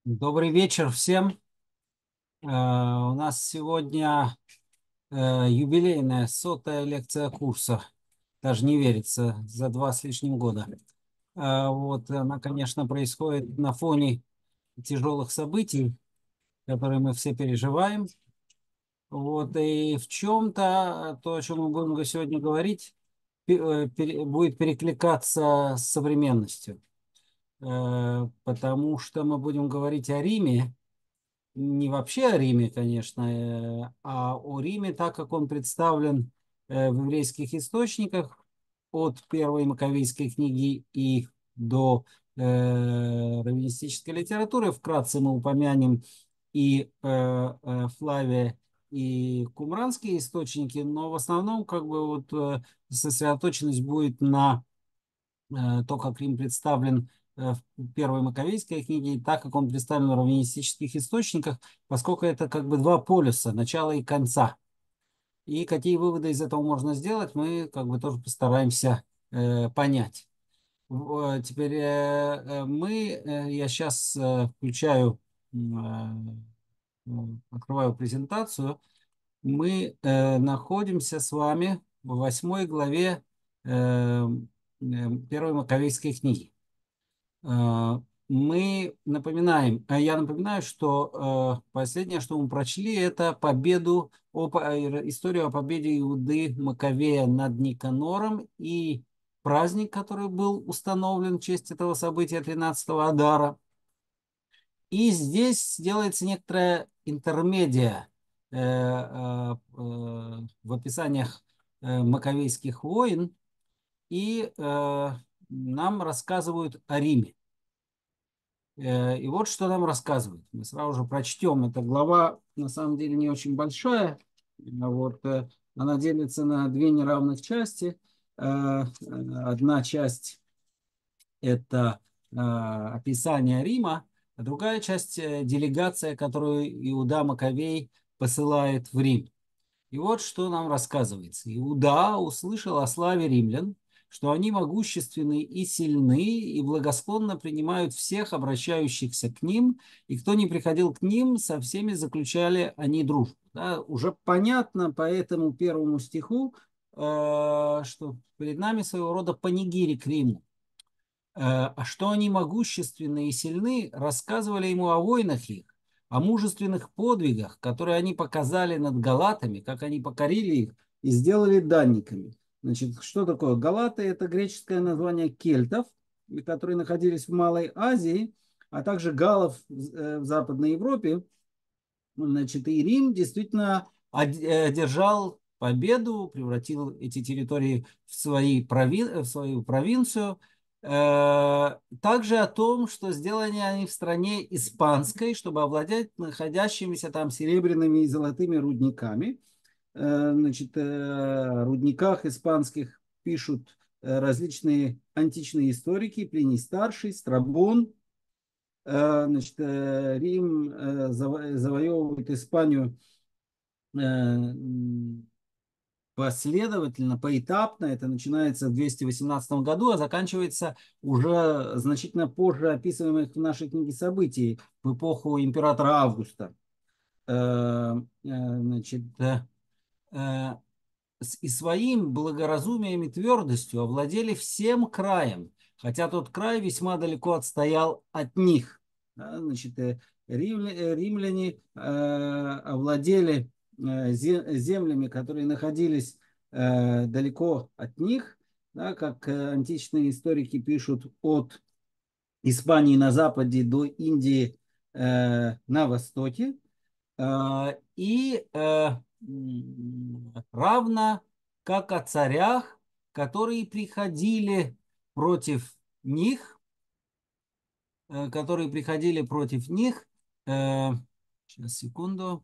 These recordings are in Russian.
Добрый вечер всем. У нас сегодня юбилейная сотая лекция курса. Даже не верится, за 2 с лишним года. Вот она, конечно, происходит на фоне тяжелых событий, которые мы все переживаем. Вот, и в чем-то то, о чем мы будем сегодня говорить, будет перекликаться с современностью. Потому что мы будем говорить о Риме. Не вообще о Риме, конечно, а о Риме, так как он представлен в еврейских источниках от первой Маковейской книги и до раввинистической литературы. Вкратце мы упомянем и Флавия, и кумранские источники, но в основном как бы вот сосредоточенность будет на то, как Рим представлен в первой Маковейской книге, и так как он представлен в раввинистических источниках, поскольку это как бы два полюса, начала и конца. И какие выводы из этого можно сделать, мы как бы тоже постараемся понять. Теперь я сейчас включаю, открываю презентацию. Мы находимся с вами в 8 главе первой Маковейской книги. Мы напоминаем, я напоминаю, что последнее, что мы прочли, это историю о победе Иуды Маковея над Никанором и праздник, который был установлен в честь этого события 13-го Адара. И здесь делается некоторая интермедия в описаниях маковейских войн, и нам рассказывают о Риме. И вот что нам рассказывают. Мы сразу же прочтем. Эта глава на самом деле не очень большая. Вот, она делится на две неравных части. Одна часть – это описание Рима, а другая часть – делегация, которую Иуда Маковей посылает в Рим. И вот что нам рассказывается. Иуда услышал о славе римлян, что они могущественны и сильны, и благосклонно принимают всех обращающихся к ним, и кто не приходил к ним, со всеми заключали они дружбу. Да, уже понятно по этому первому стиху, что перед нами своего рода панигирик Риму. А что они могущественны и сильны, рассказывали ему о войнах их, о мужественных подвигах, которые они показали над галатами, как они покорили их и сделали данниками. Значит, что такое галаты? Это греческое название кельтов, которые находились в Малой Азии, а также галлов в Западной Европе. Значит, и Рим действительно одержал победу, превратил эти территории в свою провинцию. Также о том, что сделали они в стране испанской, чтобы овладеть находящимися там серебряными и золотыми рудниками. Значит, о рудниках испанских пишут различные античные историки, Плиний Старший, Страбон. Значит, Рим завоевывает Испанию последовательно, поэтапно. Это начинается в 218 году, а заканчивается уже значительно позже описываемых в нашей книге событий, в эпоху императора Августа. Значит, и своим благоразумием и твердостью овладели всем краем, хотя тот край весьма далеко отстоял от них. Да, значит, римляне овладели землями, которые находились далеко от них, да, как античные историки пишут, от Испании на западе до Индии на востоке. И равно как о царях, которые приходили против них, сейчас, секунду,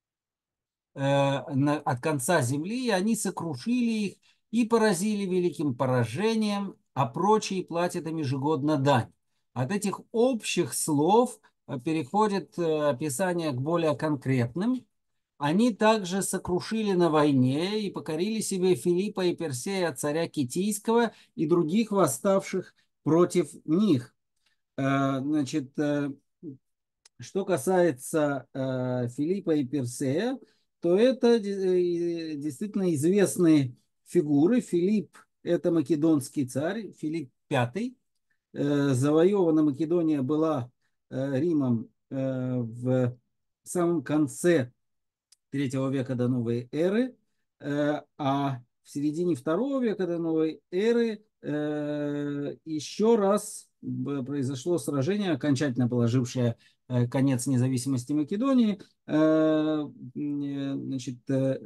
от конца земли, и они сокрушили их и поразили великим поражением, а прочие платят им ежегодно дань. От этих общих слов переходит описание к более конкретным. Они также сокрушили на войне и покорили себе Филиппа и Персея, царя Китийского, и других восставших против них. Значит, Что касается Филиппа и Персея, то это действительно известные фигуры. Филипп – это македонский царь, Филипп V. Завоевана Македония была Римом в самом конце третьего века до новой эры, а в середине второго века до новой эры еще раз произошло сражение, окончательно положившее конец независимости Македонии. Значит,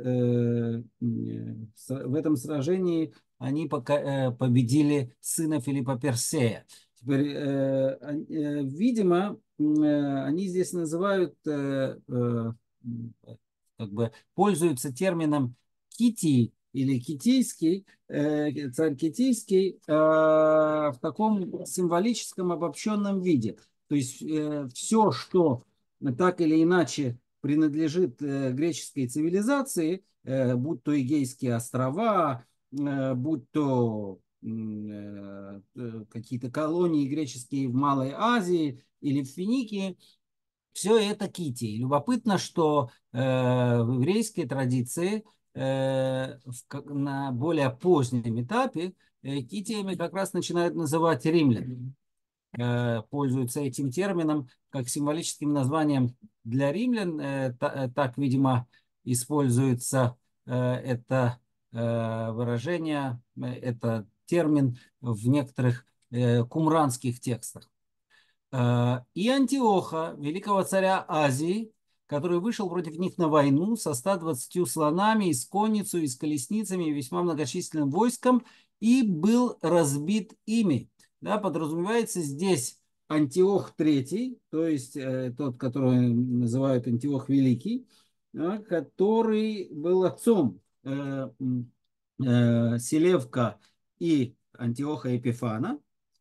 в этом сражении они победили сына Филиппа Персея. Теперь, видимо, они здесь называют как бы пользуются термином Китий или Китийский, царь Китийский, в таком символическом обобщенном виде. То есть все, что так или иначе принадлежит греческой цивилизации, будь то Эгейские острова, будь то какие-то колонии греческие в Малой Азии или в Финикии, все это кити. Любопытно, что в еврейской традиции на более позднем этапе китиями как раз начинают называть римлян. Пользуются этим термином как символическим названием для римлян. Так, видимо, используется это выражение, это термин в некоторых кумранских текстах. И Антиоха, великого царя Азии, который вышел против них на войну со 120 слонами, и с конницей, и с колесницами, и весьма многочисленным войском, и был разбит ими. Да, подразумевается здесь Антиох III, то есть тот, которого называют Антиох Великий, да, который был отцом Селевка и Антиоха Епифана.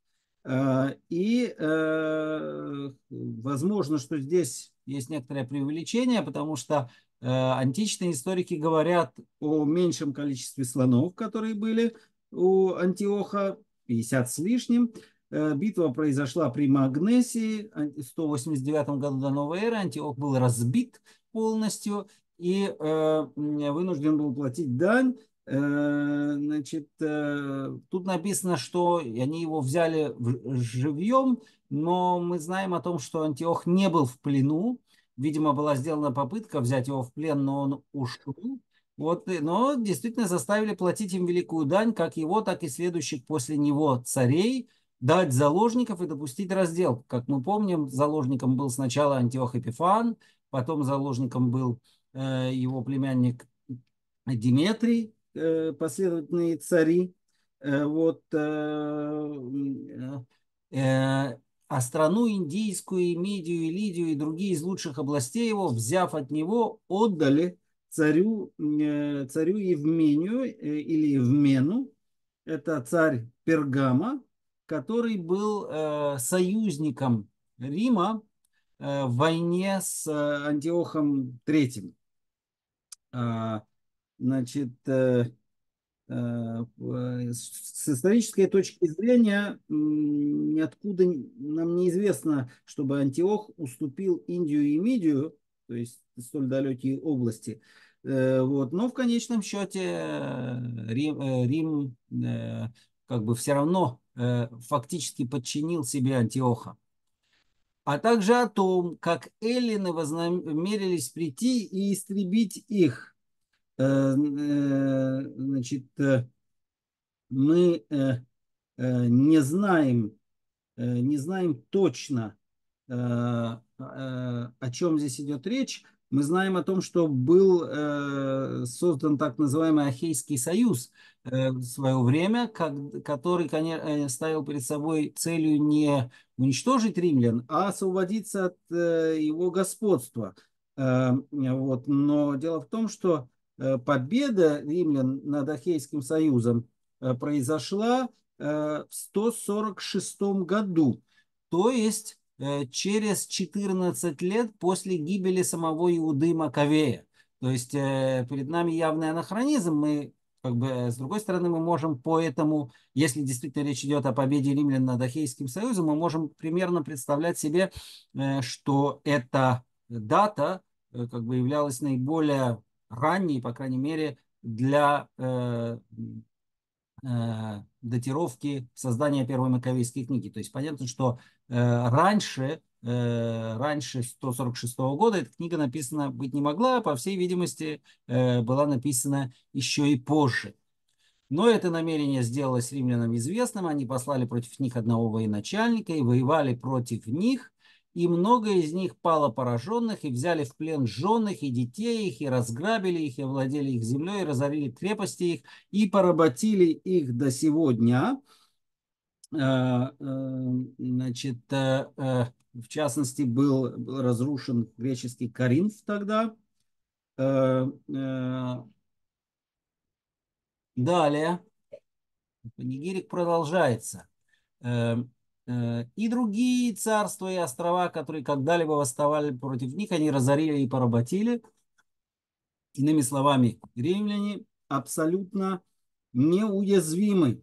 И возможно, что здесь есть некоторое преувеличение, потому что античные историки говорят о меньшем количестве слонов, которые были у Антиоха, 50 с лишним. Битва произошла при Магнесии в 189 году до новой эры. Антиох был разбит полностью и вынужден был платить дань. Значит, тут написано, что они его взяли живьем, но мы знаем о том, что Антиох не был в плену. Видимо, была сделана попытка взять его в плен, но он ушел. Вот, но действительно заставили платить им великую дань, как его, так и следующих после него царей, дать заложников и допустить раздел. Как мы помним, заложником был сначала Антиох Эпифан, потом заложником был его племянник Диметрий, последовательные цари. Вот, а страну индийскую, и Мидию, и Лидию, и другие из лучших областей его, взяв от него, отдали царю Евмению или Евмену. Это царь Пергама, который был союзником Рима в войне с Антиохом III. Значит, с исторической точки зрения ниоткуда нам неизвестно, чтобы Антиох уступил Индию и Мидию, то есть столь далекие области. Вот. Но в конечном счете Рим как бы все равно фактически подчинил себе Антиоха. А также о том, как эллины вознамерились прийти и истребить их. Значит, мы не знаем точно, о чем здесь идет речь. Мы знаем о том, что был создан так называемый Ахейский союз в свое время, который, конечно, ставил перед собой целью не уничтожить римлян, а освободиться от его господства. Вот. Но дело в том, что победа римлян над Ахейским союзом произошла в 146 году, то есть через 14 лет после гибели самого Иуды Маковея. То есть перед нами явный анахронизм. Мы как бы, с другой стороны, мы можем поэтому, если действительно речь идет о победе римлян над Ахейским союзом, мы можем примерно представлять себе, что эта дата как бы являлась наиболее ранней, по крайней мере, для датировки создания первой Маковейской книги. То есть понятно, что раньше 146 года эта книга написана быть не могла, а по всей видимости была написана еще и позже. Но это намерение сделалось римлянам известным. Они послали против них одного военачальника и воевали против них. И много из них пало пораженных, и взяли в плен жен их, и детей их, и разграбили их, и овладели их землей, и разорили крепости их, и поработили их до сего дня. Значит, в частности, был разрушен греческий Коринф тогда. Далее. Панигирик продолжается. И другие царства и острова, которые когда-либо восставали против них, они разорили и поработили. Иными словами, римляне абсолютно неуязвимы.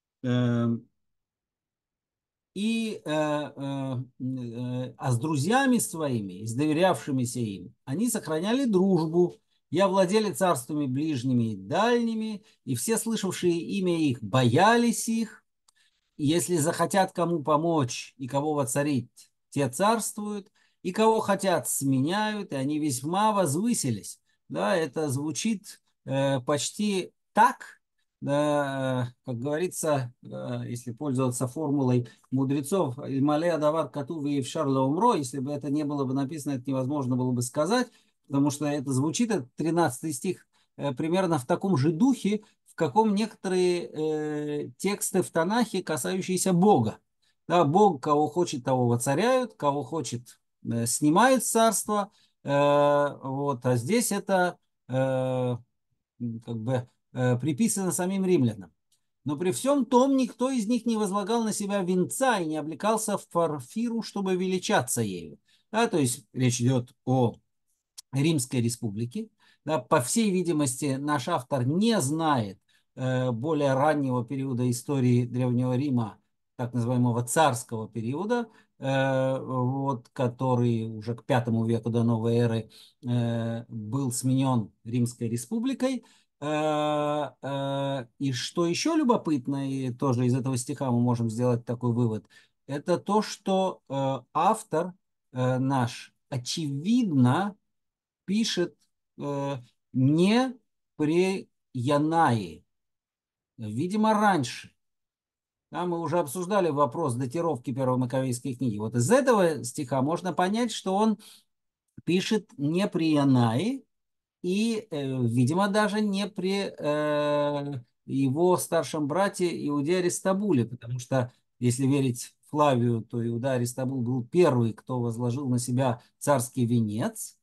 А с друзьями своими, с доверявшимися им, они сохраняли дружбу. Я владели царствами ближними и дальними, и все слышавшие имя их боялись их. Если захотят кому помочь и кого воцарить, те царствуют, и кого хотят сменяют, и они весьма возвысились. Да, это звучит почти так, как говорится, если пользоваться формулой мудрецов, «Илмале адавар катув и евшар умро», если бы это не было бы написано, это невозможно было бы сказать, потому что это звучит, это 13 стих, примерно в таком же духе, в каком некоторые тексты в Танахе, касающиеся Бога. Да, Бог кого хочет, того воцаряют, кого хочет, снимает царство. Вот, а здесь это как бы приписано самим римлянам. Но при всем том никто из них не возлагал на себя венца и не облекался в парфиру, чтобы величаться ею. Да, то есть речь идет о Римской Республики. Да, по всей видимости, наш автор не знает более раннего периода истории Древнего Рима, так называемого царского периода, вот, который уже к V веку до новой эры был сменен Римской Республикой. И что еще любопытно, и тоже из этого стиха мы можем сделать такой вывод, это то, что автор наш очевидно пишет не при Янаи, видимо, раньше. Да, мы уже обсуждали вопрос датировки первой Маковейской книги. Вот из этого стиха можно понять, что он пишет не при Янаи и, видимо, даже не при его старшем брате Иуде Аристабуле, потому что, если верить Флавию, то Иуда Аристабул был первый, кто возложил на себя царский венец.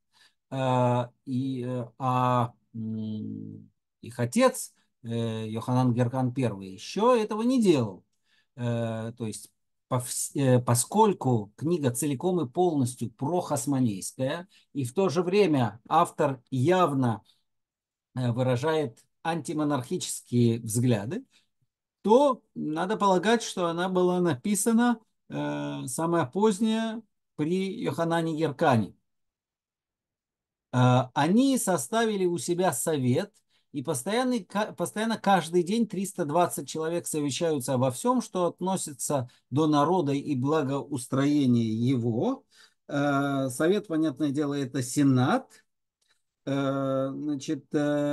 Их отец, Йоханан Геркан I, еще этого не делал. То есть, поскольку книга целиком и полностью прохасмонейская, и в то же время автор явно выражает антимонархические взгляды, то надо полагать, что она была написана самая поздняя при Йоханане Геркане. Они составили у себя совет, и постоянно каждый день 320 человек совещаются обо всем, что относится до народа и благоустроения его. Совет, понятное дело, это Сенат. Значит,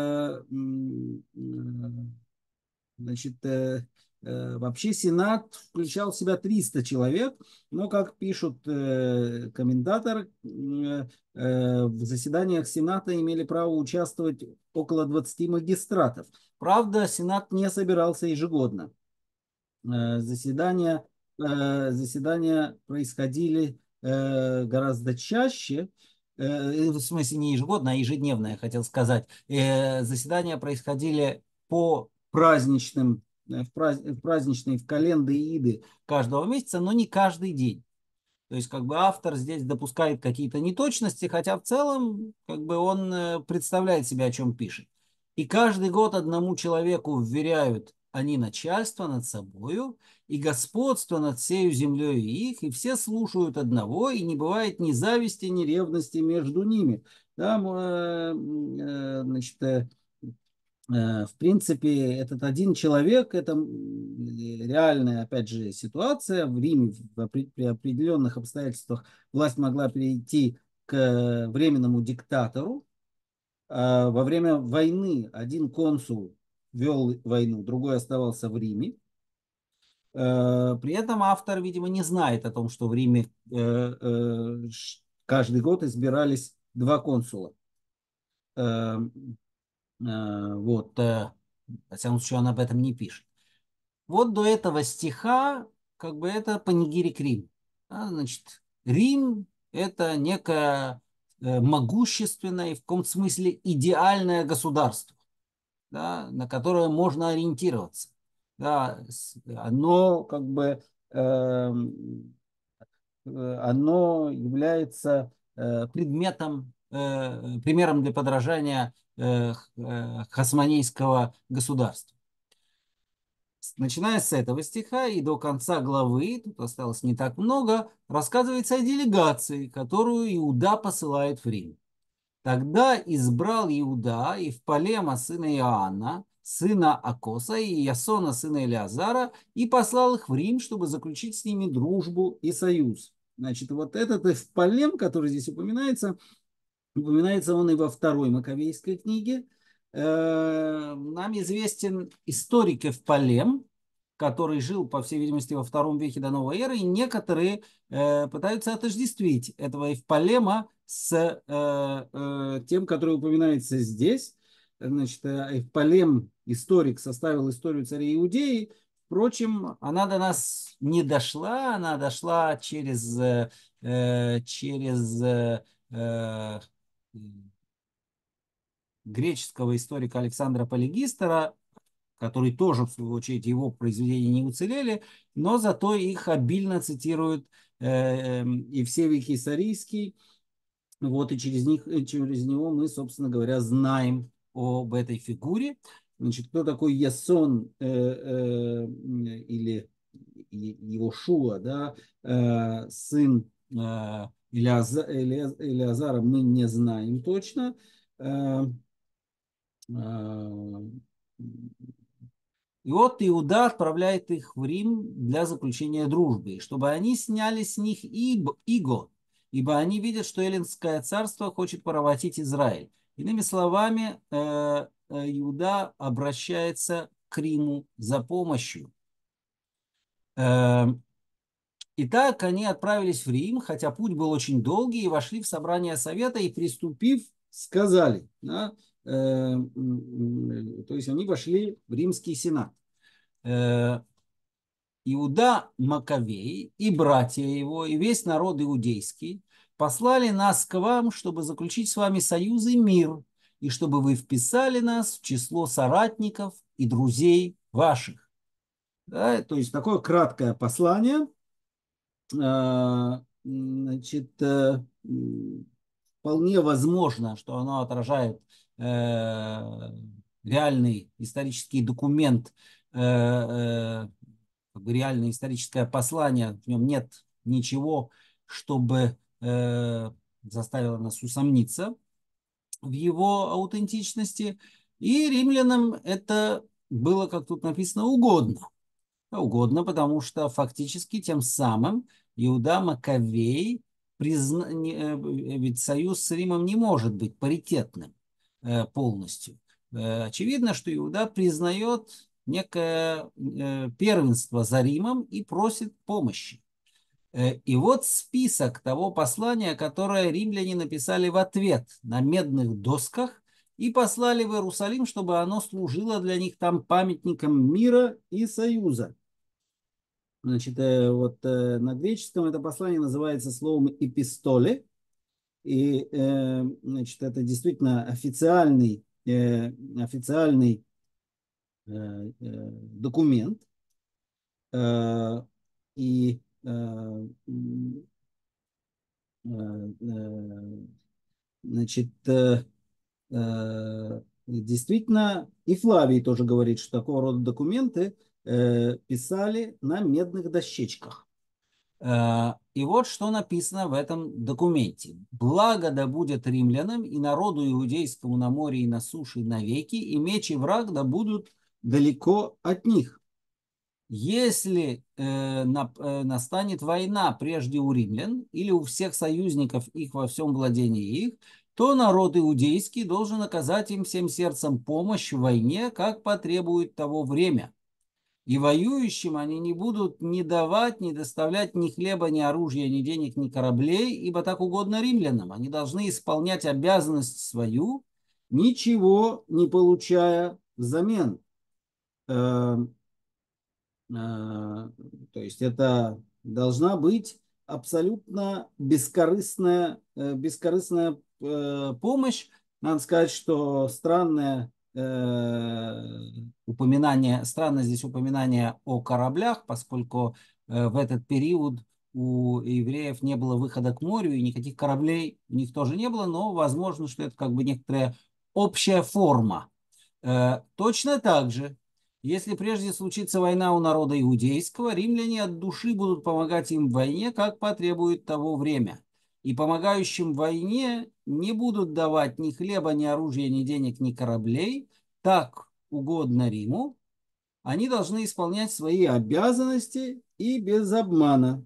Значит, вообще Сенат включал в себя 300 человек, но, как пишут комментаторы, в заседаниях Сената имели право участвовать около 20 магистратов. Правда, Сенат не собирался ежегодно. Заседания, заседания происходили гораздо чаще, в смысле не ежегодно, а ежедневно, я хотел сказать. Заседания происходили по праздничным, в праздничные, в календы Иды каждого месяца, но не каждый день. То есть как бы автор здесь допускает какие-то неточности, хотя в целом как бы он представляет себе, о чем пишет. И каждый год одному человеку вверяют они начальство над собою и господство над всею землей их, и все слушают одного, и не бывает ни зависти, ни ревности между ними. Там, значит, в принципе, этот один человек, это реальная, опять же, ситуация. В Риме при определенных обстоятельствах власть могла перейти к временному диктатору. Во время войны один консул вел войну, другой оставался в Риме. При этом автор, видимо, не знает о том, что в Риме каждый год избирались два консула. Э, вот, во всяком случае, он об этом не пишет. Вот до этого стиха, как бы это панигирик Рим. Значит, Рим – это некое могущественное и в каком-то смысле идеальное государство, да, на которое можно ориентироваться. Да, оно как бы оно является предметом, примером для подражания хасмонейского государства. Начиная с этого стиха и до конца главы, тут осталось не так много, рассказывается о делегации, которую Иуда посылает в Рим. Тогда избрал Иуда и Евполема сына Иоанна, сына Акоса, и Ясона сына Элиазара, и послал их в Рим, чтобы заключить с ними дружбу и союз. Значит, вот этот Евполем, который здесь упоминается он и во второй Маковейской книге. Нам известен историк Евполем, который жил, по всей видимости, во втором веке до новой эры, и некоторые пытаются отождествить этого Евполема с тем, который упоминается здесь. Значит, Евполем, историк, составил историю царей Иудеи. Впрочем, она до нас не дошла, она дошла через греческого историка Александра Полигистера, который тоже, в свою очередь, его произведения не уцелели, но зато их обильно цитируют и Евсевий Кесарийский. Вот, и через него мы, собственно говоря, знаем об этой фигуре. Значит, кто такой Ясон или Иошуа, да, сын Илиазара, мы не знаем точно. Э, и вот Иуда отправляет их в Рим для заключения дружбы, чтобы они сняли с них иго, ибо они видят, что Эллинское царство хочет поработить Израиль. Иными словами, Иуда обращается к Риму за помощью. Э, Итак, они отправились в Рим, хотя путь был очень долгий, и вошли в собрание совета, и приступив, сказали, да, то есть они вошли в римский сенат. Иуда Маковей и братья его, и весь народ иудейский послали нас к вам, чтобы заключить с вами союз и мир, и чтобы вы вписали нас в число соратников и друзей ваших. Да, то есть такое краткое послание. Значит, вполне возможно, что оно отражает реальный исторический документ, как бы реальное историческое послание. В нем нет ничего, чтобы заставило нас усомниться в его аутентичности. И римлянам это было, как тут написано, угодно. Угодно, потому что фактически тем самым Иуда Маковей ведь союз с Римом не может быть паритетным полностью. Очевидно, что Иуда признает некое первенство за Римом и просит помощи. И вот список того послания, которое римляне написали в ответ на медных досках и послали в Иерусалим, чтобы оно служило для них там памятником мира и союза. Значит, на греческом это послание называется словом «эпистоле». И, значит, это действительно официальный документ. И значит, действительно, и Флавий тоже говорит, что такого рода документы писали на медных дощечках. И вот что написано в этом документе. «Благо да будет римлянам и народу иудейскому на море и на суше навеки, и меч и враг да будут далеко от них. Если настанет война прежде у римлян или у всех союзников их во всем владении их, то народ иудейский должен оказать им всем сердцем помощь в войне, как потребует того время. И воюющим они не будут ни давать, ни доставлять ни хлеба, ни оружия, ни денег, ни кораблей, ибо так угодно римлянам. Они должны исполнять обязанность свою, ничего не получая взамен». Э, то есть это должна быть абсолютно бескорыстная помощь. Надо сказать, что странно здесь упоминание о кораблях, поскольку в этот период у евреев не было выхода к морю, и никаких кораблей у них тоже не было, но возможно, что это как бы некоторая общая форма. Точно так же, если прежде случится война у народа иудейского, римляне от души будут помогать им в войне, как потребует того время. И помогающим в войне не будут давать ни хлеба, ни оружия, ни денег, ни кораблей. Так угодно Риму. Они должны исполнять свои обязанности и без обмана.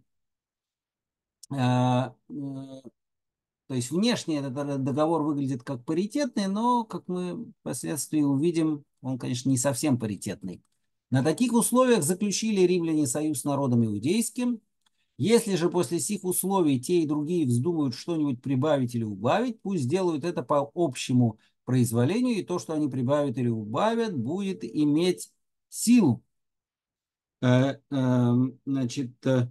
То есть внешне этот договор выглядит как паритетный, но, как мы впоследствии увидим, он, конечно, не совсем паритетный. На таких условиях заключили римляне союз с народом иудейским. Если же после сих условий те и другие вздумают что-нибудь прибавить или убавить, пусть делают это по общему произволению, и то, что они прибавят или убавят, будет иметь силу. Значит,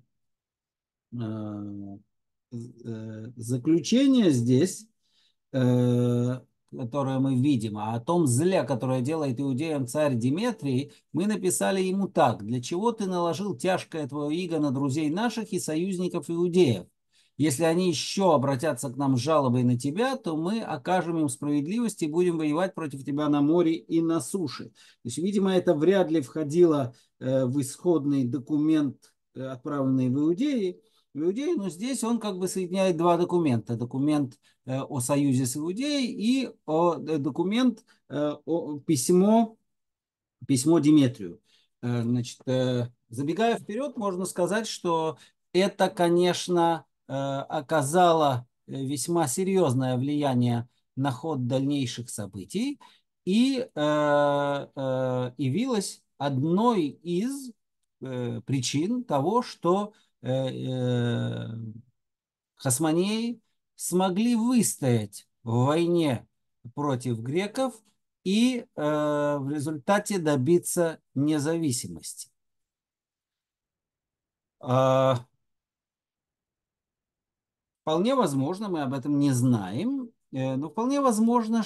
заключение здесь, которое мы видим, а о том зле, которое делает иудеям царь Деметрий, мы написали ему так: «Для чего ты наложил тяжкое твое иго на друзей наших и союзников иудеев? Если они еще обратятся к нам с жалобой на тебя, то мы окажем им справедливость и будем воевать против тебя на море и на суше». То есть, видимо, это вряд ли входило в исходный документ, отправленный в Иудеи, но здесь он как бы соединяет два документа. Документ о союзе с Иудеей и документ, письмо Деметрию. Значит, забегая вперед, можно сказать, что это, конечно, оказало весьма серьезное влияние на ход дальнейших событий и явилось одной из причин того, что хасмонеи смогли выстоять в войне против греков и в результате добиться независимости. Вполне возможно, мы об этом не знаем, но вполне возможно,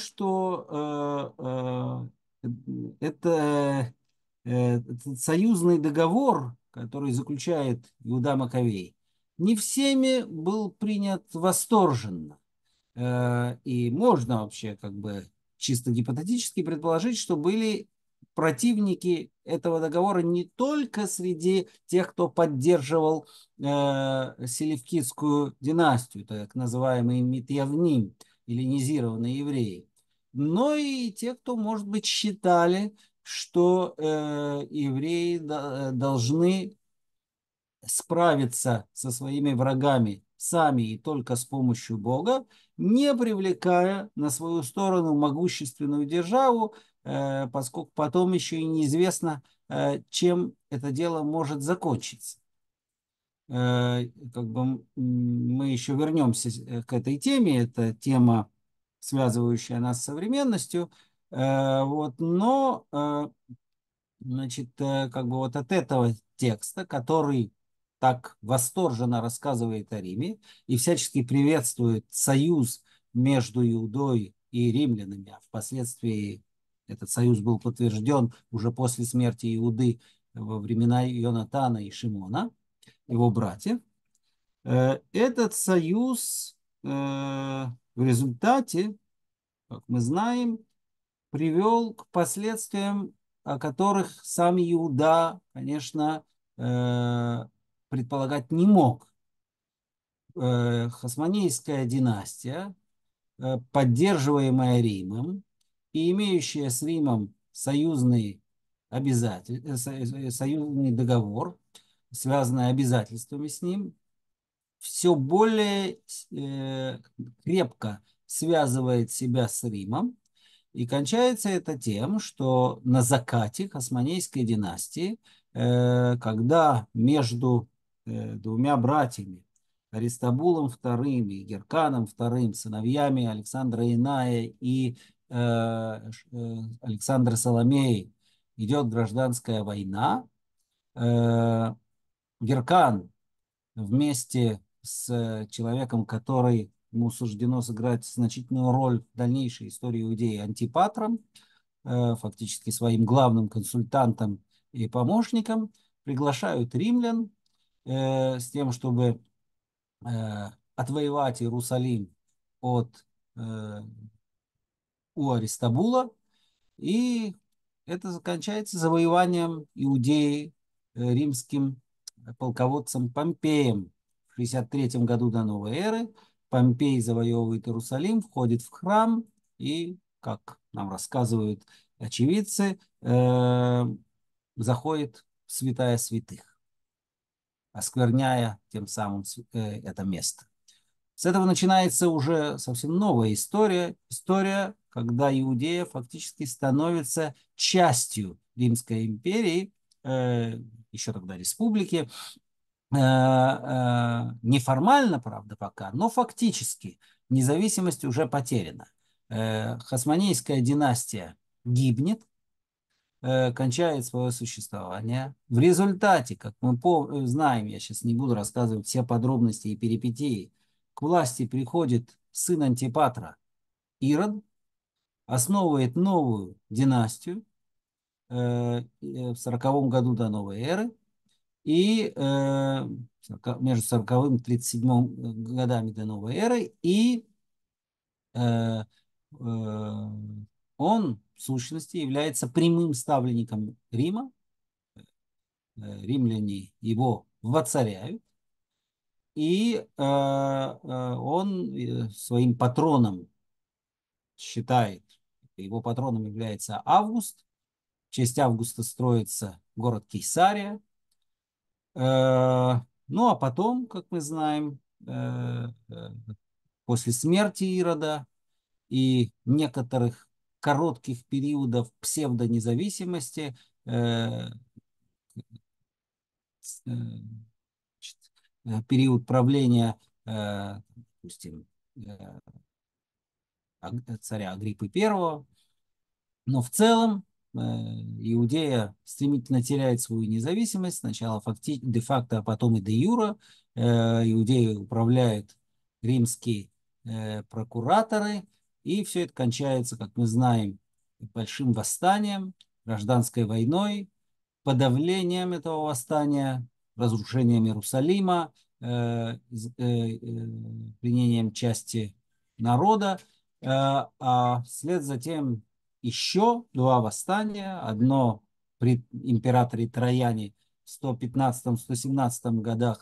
что это этот союзный договор, который заключает Иуда Маковей, не всеми был принят восторженно. И можно вообще как бы чисто гипотетически предположить, что были противники этого договора не только среди тех, кто поддерживал селевкидскую династию, так называемые митьявним, эллинизированные евреи, но и те, кто, может быть, считали, что евреи должны справиться со своими врагами сами и только с помощью Бога, не привлекая на свою сторону могущественную державу, поскольку потом еще и неизвестно, чем это дело может закончиться. Как бы мы еще вернемся к этой теме, это тема, связывающая нас с современностью, вот, но значит, как бы вот от этого текста, который так восторженно рассказывает о Риме и всячески приветствует союз между Иудой и римлянами, а впоследствии этот союз был подтвержден уже после смерти Иуды во времена Йонатана и Шимона, его братьев. Этот союз в результате, как мы знаем, привел к последствиям, о которых сам Иуда, конечно, э, предполагать не мог. Хасмонейская династия, поддерживаемая Римом и имеющая с Римом союзный договор, связанный обязательствами с ним, все более крепко связывает себя с Римом. И кончается это тем, что на закате Хасмонейской династии, когда между двумя братьями, Аристабулом II и Герканом II, сыновьями Александра Иная и Александра Соломеи, идет гражданская война, Геркан вместе с человеком, который ему суждено сыграть значительную роль в дальнейшей истории Иудеи, Антипатром, фактически своим главным консультантом и помощником, приглашают римлян с тем, чтобы отвоевать Иерусалим от у Аристабула, и это заканчивается завоеванием Иудеи римским полководцем Помпеем. В 63 году до новой эры Помпей завоевывает Иерусалим, входит в храм и, как нам рассказывают очевидцы, заходит в святая святых, оскверняя тем самым это место. С этого начинается уже совсем новая история. История, когда Иудея фактически становится частью Римской империи, еще тогда республики. Неформально, правда, пока, но фактически независимость уже потеряна. Хасмонейская династия гибнет, кончает свое существование. В результате, как мы знаем, я сейчас не буду рассказывать все подробности и перипетии, к власти приходит сын Антипатра Ирод, основывает новую династию в 40 году до новой эры, и между 40-м и 37-м годами до новой эры, и э, он в сущности является прямым ставленником Рима. Римляне его воцаряют, и он своим патроном считает, его патроном является Август, в честь Августа строится город Кейсария. Ну а потом, как мы знаем, после смерти Ирода и некоторых коротких периодов псевдонезависимости, период правления, допустим, царя Агриппы I, но в целом Иудея стремительно теряет свою независимость, сначала де-факто, а потом и де-юра. Иудеей управляют римские прокураторы, и все это кончается, как мы знаем, большим восстанием, гражданской войной, подавлением этого восстания, разрушением Иерусалима, пленением части народа, а вслед за тем еще два восстания. Одно при императоре Трояне в 115-117 годах,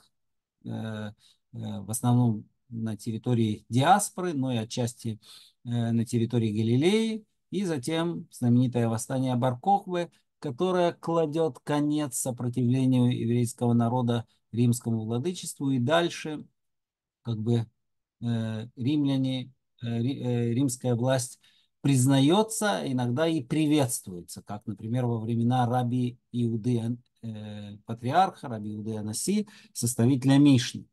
в основном на территории диаспоры, но и отчасти на территории Галилеи. И затем знаменитое восстание Бар-Кохбы, которое кладет конец сопротивлению еврейского народа римскому владычеству. И дальше как бы римляне, римская власть признается, иногда и приветствуется, как, например, во времена раби Иуды, патриарха, раби Иуды Анаси, составителя Мишны.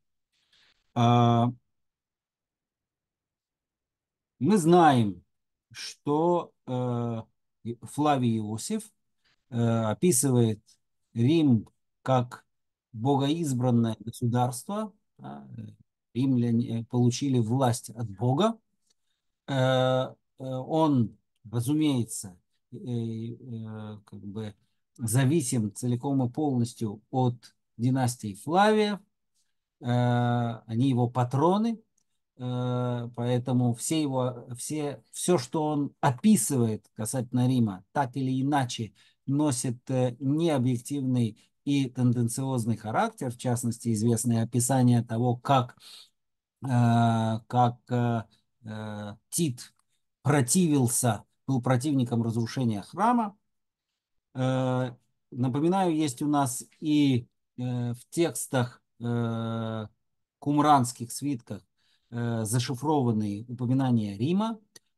Мы знаем, что Флавий Иосиф описывает Рим как богоизбранное государство. Римляне получили власть от Бога. Он, разумеется, как бы зависим целиком и полностью от династии Флавия. Они его патроны. поэтому все, что он описывает касательно Рима, так или иначе носит необъективный и тенденциозный характер, в частности, известное описание того, как Тит противился, был противником разрушения храма. Э, Напоминаю, есть у нас и в текстах кумранских свитках зашифрованные упоминания Рима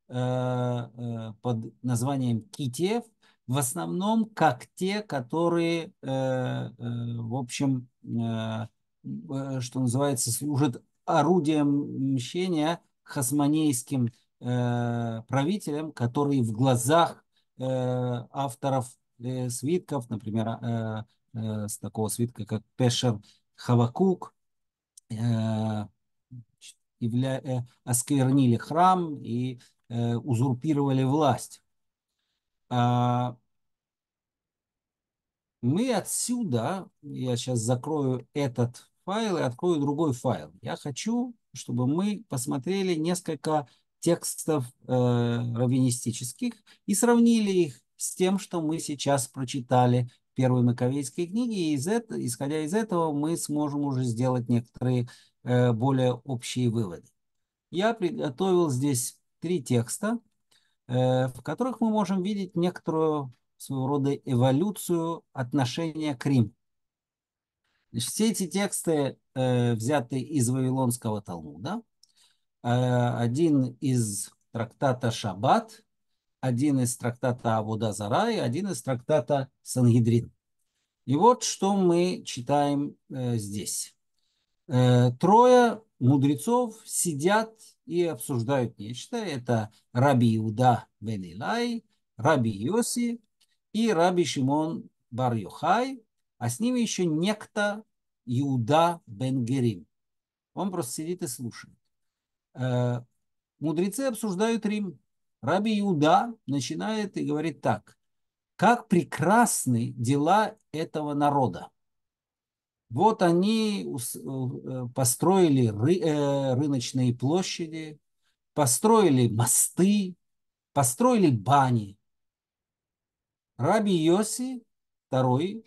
под названием Китиев, в основном как те, которые, в общем, что называется, служат орудием мщения хасмонейским правителям, которые в глазах авторов свитков, например, с такого свитка, как Пешер Хавакук, э, осквернили храм и узурпировали власть. А мы отсюда, я сейчас закрою этот файл и открою другой файл. Я хочу, чтобы мы посмотрели несколько текстов раввинистических и сравнили их с тем, что мы сейчас прочитали в Первой Маковейской книге. И исходя из этого, мы сможем уже сделать некоторые более общие выводы. Я приготовил здесь 3 текста, в которых мы можем видеть некоторую своего рода эволюцию отношения к Риму. Значит, все эти тексты взяты из Вавилонского Талмуда. Один из трактата Шаббат, один из трактата Авода Зара и один из трактата Сангидрин. И вот что мы читаем здесь. Трое мудрецов сидят и обсуждают нечто. Это Раби Иуда бен Илай, Раби Йоси и Раби Шимон бар Йохай, а с ними еще некто Иуда бен Герим. Он просто сидит и слушает. Мудрецы обсуждают Рим. Раби Иуда начинает и говорит так. Как прекрасны дела этого народа. Вот они построили рыночные площади, построили мосты, построили бани. Раби Йоси, второй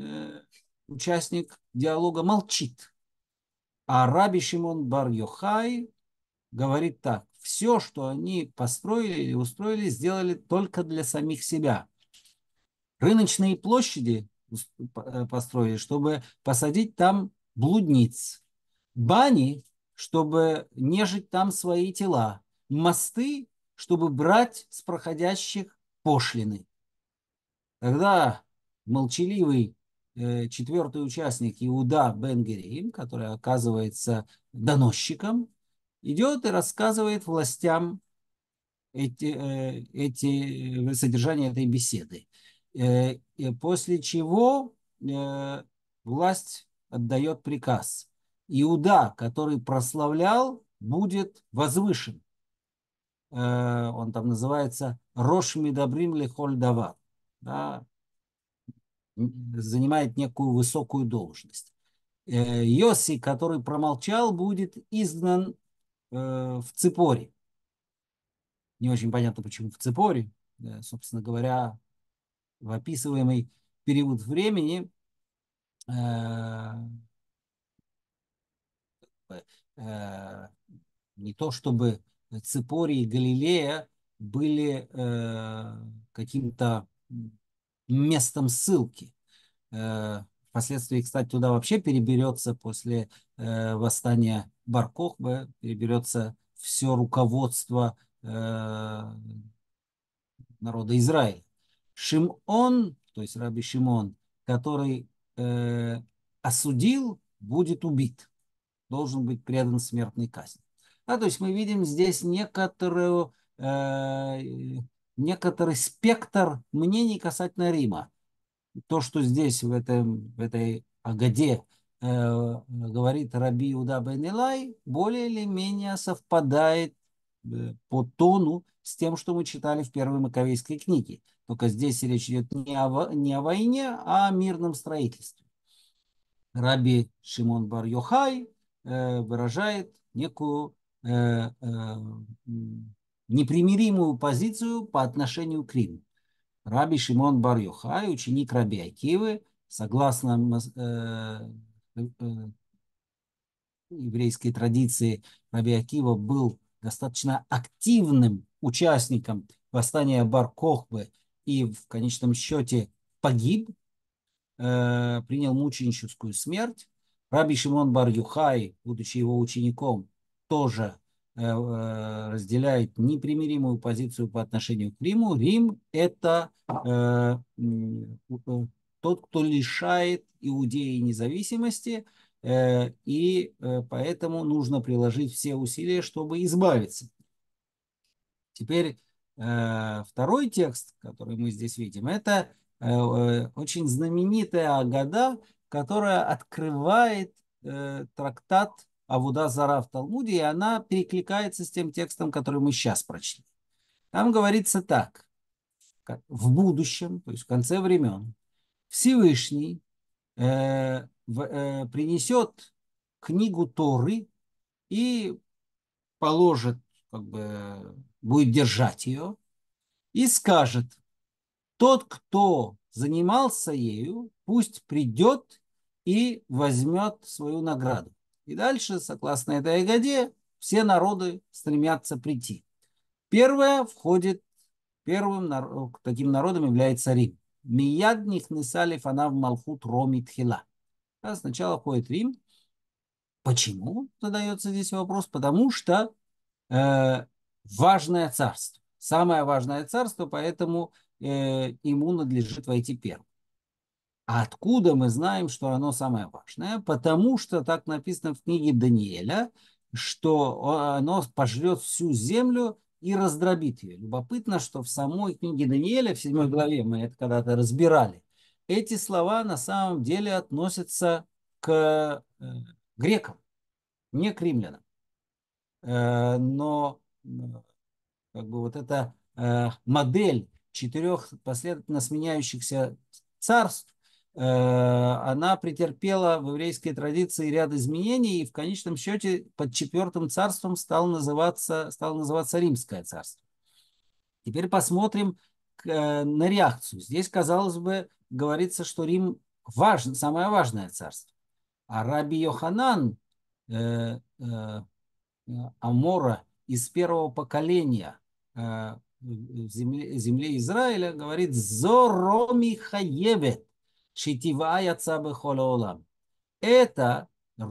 участник диалога, молчит. А Раби Шимон бар Йохай говорит так. Все, что они построили или устроили, сделали только для самих себя. Рыночные площади построили, чтобы посадить там блудниц. Бани, чтобы нежить там свои тела. Мосты, чтобы брать с проходящих пошлины. Тогда молчаливый четвертый участник Иуда бен Герим, который оказывается доносчиком, идет и рассказывает властям содержание этой беседы. После чего власть отдает приказ. Иуда, который прославлял, будет возвышен. Он там называется Рош Мидабрим Лехоль Давар. Да, занимает некую высокую должность. Йоси, который промолчал, будет изгнан в Ципоре. Не очень понятно, почему в Ципоре. Собственно говоря, в описываемый период времени э, не то чтобы Ципори и Галилея были каким-то местом ссылки. Впоследствии, кстати, туда вообще переберется после восстания Бар-Кохбы, переберется все руководство народа Израиля. Шимон, то есть Раби Шимон, который осудил, будет убит, должен быть предан смертной казни. То есть мы видим здесь некоторый спектр мнений касательно Рима. То, что здесь в этой Агаде говорит Раби Иуда бен Илай, более или менее совпадает по тону с тем, что мы читали в Первой Маковейской книге. Только здесь речь идет не о войне, а о мирном строительстве. Раби Шимон бар Йохай выражает некую непримиримую позицию по отношению к Риму. Раби Шимон бар Йохай, ученик Раби Акивы, согласно еврейской традиции, Раби Акива был достаточно активным участником восстания Бар-Кохбы и в конечном счете погиб, принял мученическую смерть. Раби Шимон бар Юхай, будучи его учеником, тоже разделяет непримиримую позицию по отношению к Риму. Рим – это тот, кто лишает Иудеи независимости, и поэтому нужно приложить все усилия, чтобы избавиться. Теперь второй текст, который мы здесь видим, это очень знаменитая Агада, которая открывает трактат Авода Зара в Талмуде, и она перекликается с тем текстом, который мы сейчас прочли. Там говорится так: в будущем, то есть в конце времен, Всевышний принесет книгу Торы и положит, как бы будет держать ее, и скажет: тот, кто занимался ею, пусть придет и возьмет свою награду. И дальше, согласно этой Агаде, все народы стремятся прийти. Первым таким народом является Рим. Мияд нихнесали фанав малхут роми тхила. Сначала входит Рим. Почему? Задается здесь вопрос. Потому что важное царство. Самое важное царство, поэтому ему надлежит войти первым. А откуда мы знаем, что оно самое важное? Потому что так написано в книге Даниэля, что оно пожрет всю землю и раздробит ее. Любопытно, что в самой книге Даниэля, в 7 главе, мы это когда-то разбирали, эти слова на самом деле относятся к грекам, не к римлянам. Но как бы вот эта модель 4 последовательно сменяющихся царств, она претерпела в еврейской традиции ряд изменений, и в конечном счете под 4 царством стало называться Римское царство. Теперь посмотрим на реакцию. Здесь, казалось бы, говорится, что Рим самое важное царство. А Раби Йоханан, Амора из первого поколения в земле Израиля, говорит: «Зороми хаевет шитивая цабы холоолам». Это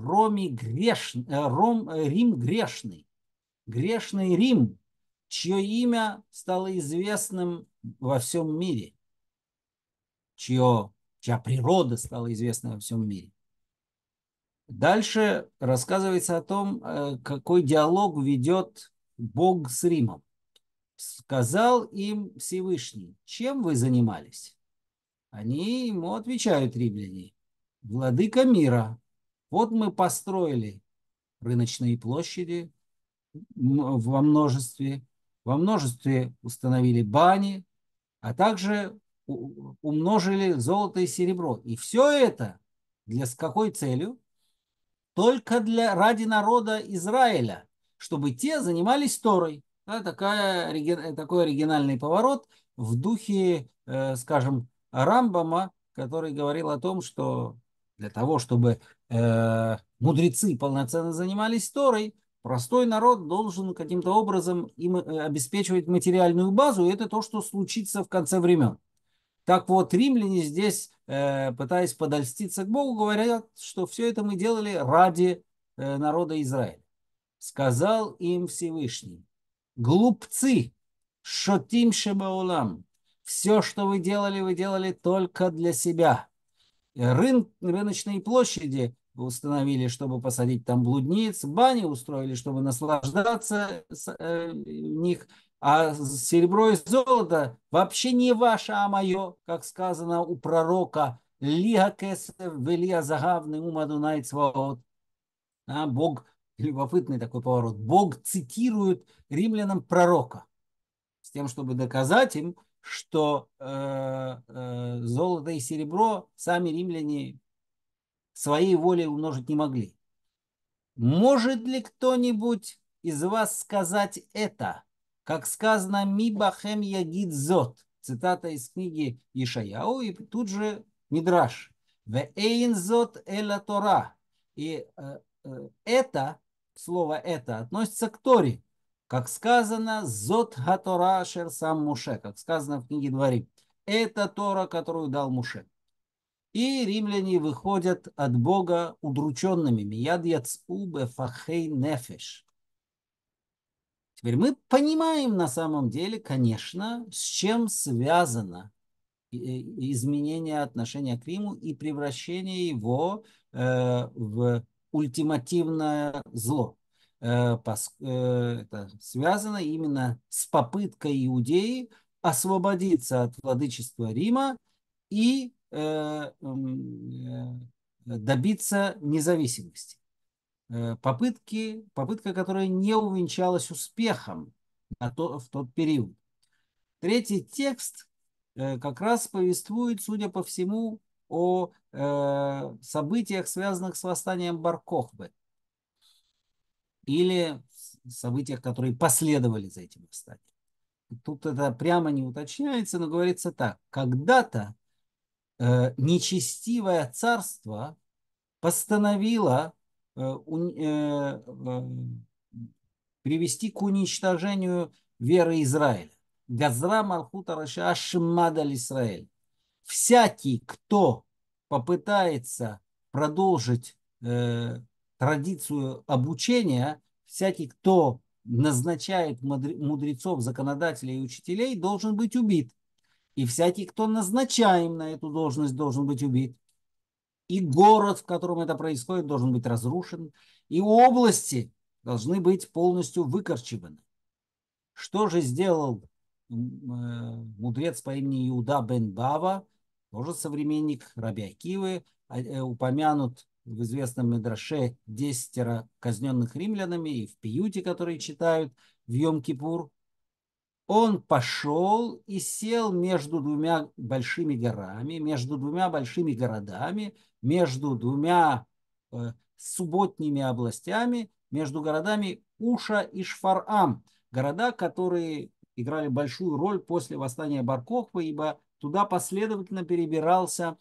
Рим грешный, грешный Рим, чье имя стало известным во всем мире, чья природа стала известна во всем мире. Дальше рассказывается о том, какой диалог ведет Бог с Римом. Сказал им Всевышний: чем вы занимались? Они ему отвечают, римляне: владыка мира, вот мы построили рыночные площади во множестве установили бани, а также умножили золото и серебро. И все это с какой целью? Только ради народа Израиля, чтобы те занимались Торой. Да, такой оригинальный поворот в духе, скажем, Рамбама, который говорил о том, что для того, чтобы мудрецы полноценно занимались Торой, простой народ должен каким-то образом им обеспечивать материальную базу, и это то, что случится в конце времен. Так вот, римляне здесь, пытаясь подольститься к Богу, говорят, что все это мы делали ради народа Израиля. Сказал им Всевышний: глупцы, шотим шебаулам, все, что вы делали только для себя. Рыночные площади установили, чтобы посадить там блудниц, бани устроили, чтобы наслаждаться в них, а серебро и золото вообще не ваше, а мое, как сказано у пророка: «Лига кесев велия загавный умадунай цваот». Бог, любопытный такой поворот, Бог цитирует римлянам пророка с тем, чтобы доказать им, что золото и серебро сами римляне своей волей умножить не могли. Может ли кто-нибудь из вас сказать это, как сказано «Ми бахем ягид зот». Цитата из книги Ишаяу, и тут же Мидраш. «Ве эйн зот эла Тора». И это, слово «это» относится к Торе, как сказано «Зот ха-Тора шер сам Муше», как сказано в книге Дворим. Это Тора, которую дал Муше. И римляне выходят от Бога удрученными. Мияд яцу бефахей нефеш. Теперь мы понимаем на самом деле, конечно, с чем связано изменение отношения к Риму и превращение его в ультимативное зло. Это связано именно с попыткой Иудеи освободиться от владычества Рима и добиться независимости. Попытка, которая не увенчалась успехом в тот период. Третий текст как раз повествует, судя по всему, о событиях, связанных с восстанием Бар-Кохбы, или событиях, которые последовали за этим восстанием. Тут это прямо не уточняется, но говорится так. Когда-то нечестивое царство постановило привести к уничтожению веры Израиля. Газра Малхута Раша Шиммада Израиль. Всякий, кто попытается продолжить традицию обучения, всякий, кто назначает мудрецов, законодателей и учителей, должен быть убит. И всякий, кто назначаем на эту должность, должен быть убит. И город, в котором это происходит, должен быть разрушен. И области должны быть полностью выкорчеваны. Что же сделал мудрец по имени Иуда бен Бава, тоже современник Раби Акивы, упомянут в известном Мидраше 10 казненных римлянами и в пиюте, которые читают в Йом-Кипур. Он пошел и сел между двумя большими горами, между двумя большими городами, между двумя субботними областями, между городами Уша и Шфарам. Города, которые играли большую роль после восстания Бар-Кохбы, ибо туда последовательно перебиралось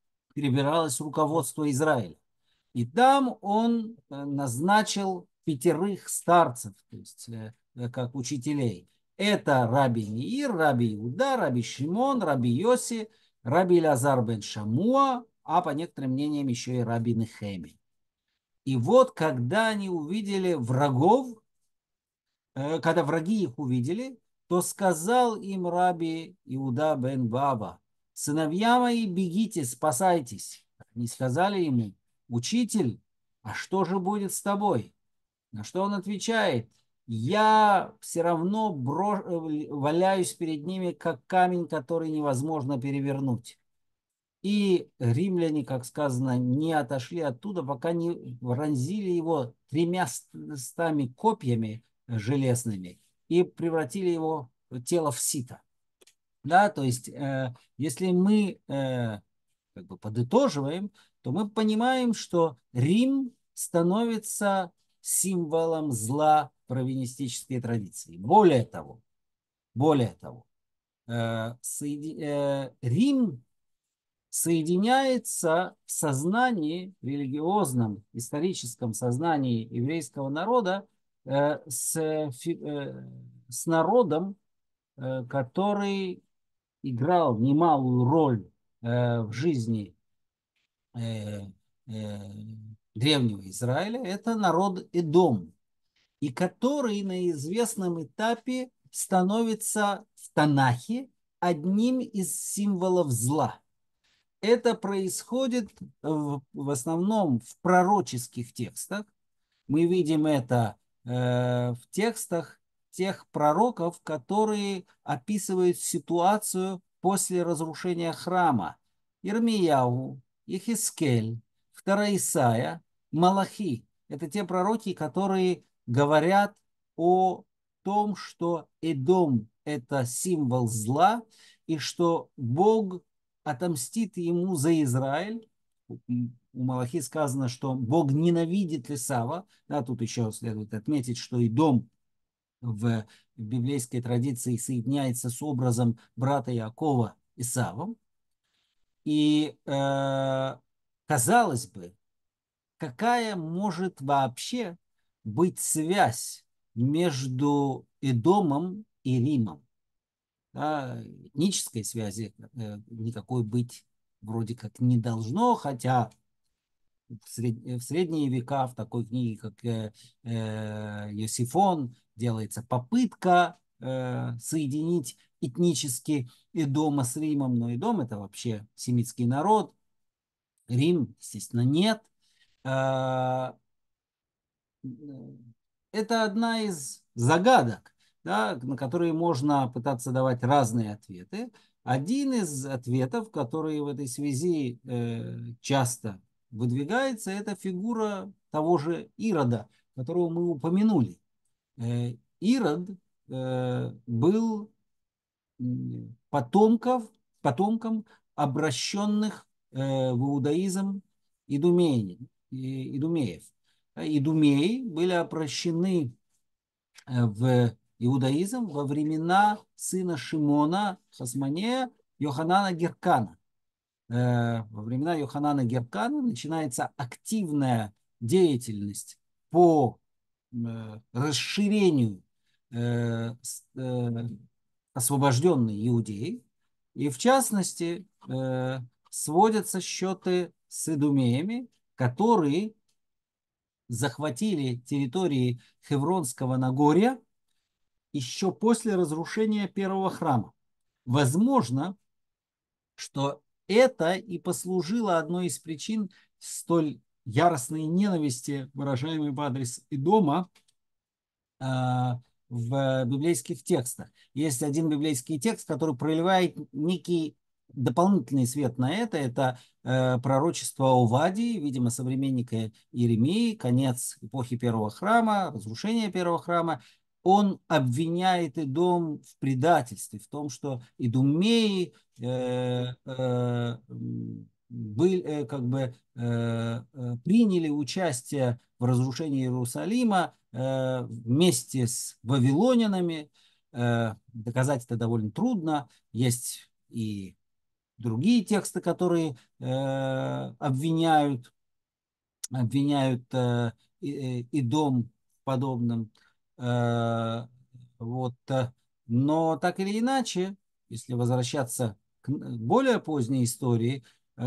руководство Израиля. И там он назначил 5 старцев, то есть как учителей. Это Раби Миир, Раби Иуда, Раби Шимон, Раби Йоси, Раби Лазар бен Шамуа, а по некоторым мнениям еще и Раби Нехеми. И вот когда они увидели врагов, когда враги их увидели, то сказал им Раби Иуда бен Баба: «Сыновья мои, бегите, спасайтесь». Они сказали ему: «Учитель, а что же будет с тобой?» На что он отвечает: «Я все равно валяюсь перед ними, как камень, который невозможно перевернуть». И римляне, как сказано, не отошли оттуда, пока не вонзили его 300 копьями железными и превратили его тело в сито. Да, то есть, если мы как бы подытоживаем, то мы понимаем, что Рим становится символом зла провинистической традиции. Более того, Рим соединяется в сознании, религиозном, историческом сознании еврейского народа с народом, который играл немалую роль в жизни древнего Израиля, это народ Эдом, и который на известном этапе становится в Танахе одним из символов зла. Это происходит в основном в пророческих текстах. Мы видим это в текстах тех пророков, которые описывают ситуацию после разрушения храма. Ирмияу, Ихискель, Вторая Исаия, Малахи. Это те пророки, которые говорят о том, что Эдом – это символ зла, и что Бог отомстит ему за Израиль, у Малахи сказано, что Бог ненавидит Исава. Да, тут еще следует отметить, что и дом в библейской традиции соединяется с образом брата Иакова Исавом. И казалось бы, какая может вообще быть связь между Эдомом и Римом? Да, этнической связи никакой быть вроде как не должно, хотя в средние века в такой книге, как Йосифон, делается попытка соединить этнически Эдома с Римом, но Эдом это вообще семитский народ, Рим, естественно, нет. Э, Это одна из загадок, да, на которые можно пытаться давать разные ответы. Один из ответов, который в этой связи часто выдвигается, это фигура того же Ирода, которого мы упомянули. Ирод был потомком обращенных в иудаизм идумеев. Идумеи были обращены в иудаизм во времена сына Шимона Хасмонея Йоханана Геркана. Во времена Йоханана Геркана начинается активная деятельность по расширению освобожденной Иудеи. И в частности сводятся счеты с идумеями, которые захватили территории Хевронского Нагорья еще после разрушения первого храма. Возможно, что это и послужило одной из причин столь яростной ненависти, выражаемой в адрес Идома, в библейских текстах. Есть один библейский текст, который проливает некий дополнительный свет на это. Это пророчество Овадии, видимо, современника Иеремии, конец эпохи первого храма, разрушение первого храма. Он обвиняет Идом в предательстве, в том, что идумеи приняли участие в разрушении Иерусалима вместе с вавилонянами. Доказать это довольно трудно. Есть и другие тексты, которые обвиняют Идом в подобном. Вот. Но так или иначе, если возвращаться к более поздней истории,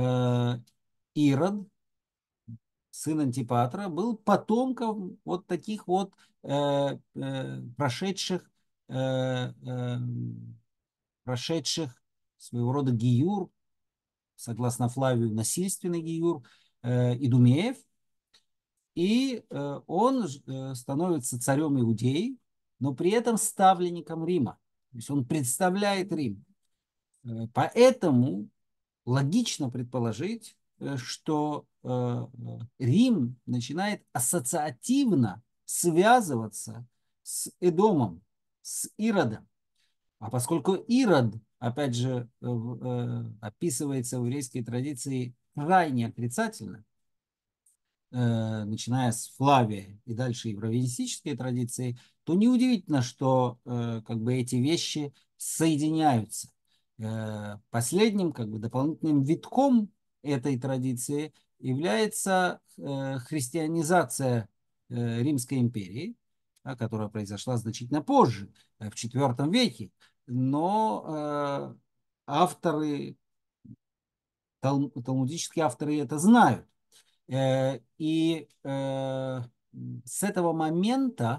Ирод, сын Антипатра, был потомком вот таких вот прошедших, э, э, прошедших своего рода гиюр, согласно Флавию, насильственный гиюр идумеев, и он становится царем Иудеи, но при этом ставленником Рима. То есть он представляет Рим. Поэтому логично предположить, что Рим начинает ассоциативно связываться с Эдомом, с Иродом. А поскольку Ирод, опять же, описывается в еврейской традиции крайне отрицательно, начиная с Флавия и дальше и в раввинистической традиции, то неудивительно, что как бы эти вещи соединяются. Последним как бы дополнительным витком этой традиции является христианизация Римской империи, которая произошла значительно позже, в IV веке. Но авторы, талмудические авторы это знают. И с этого момента,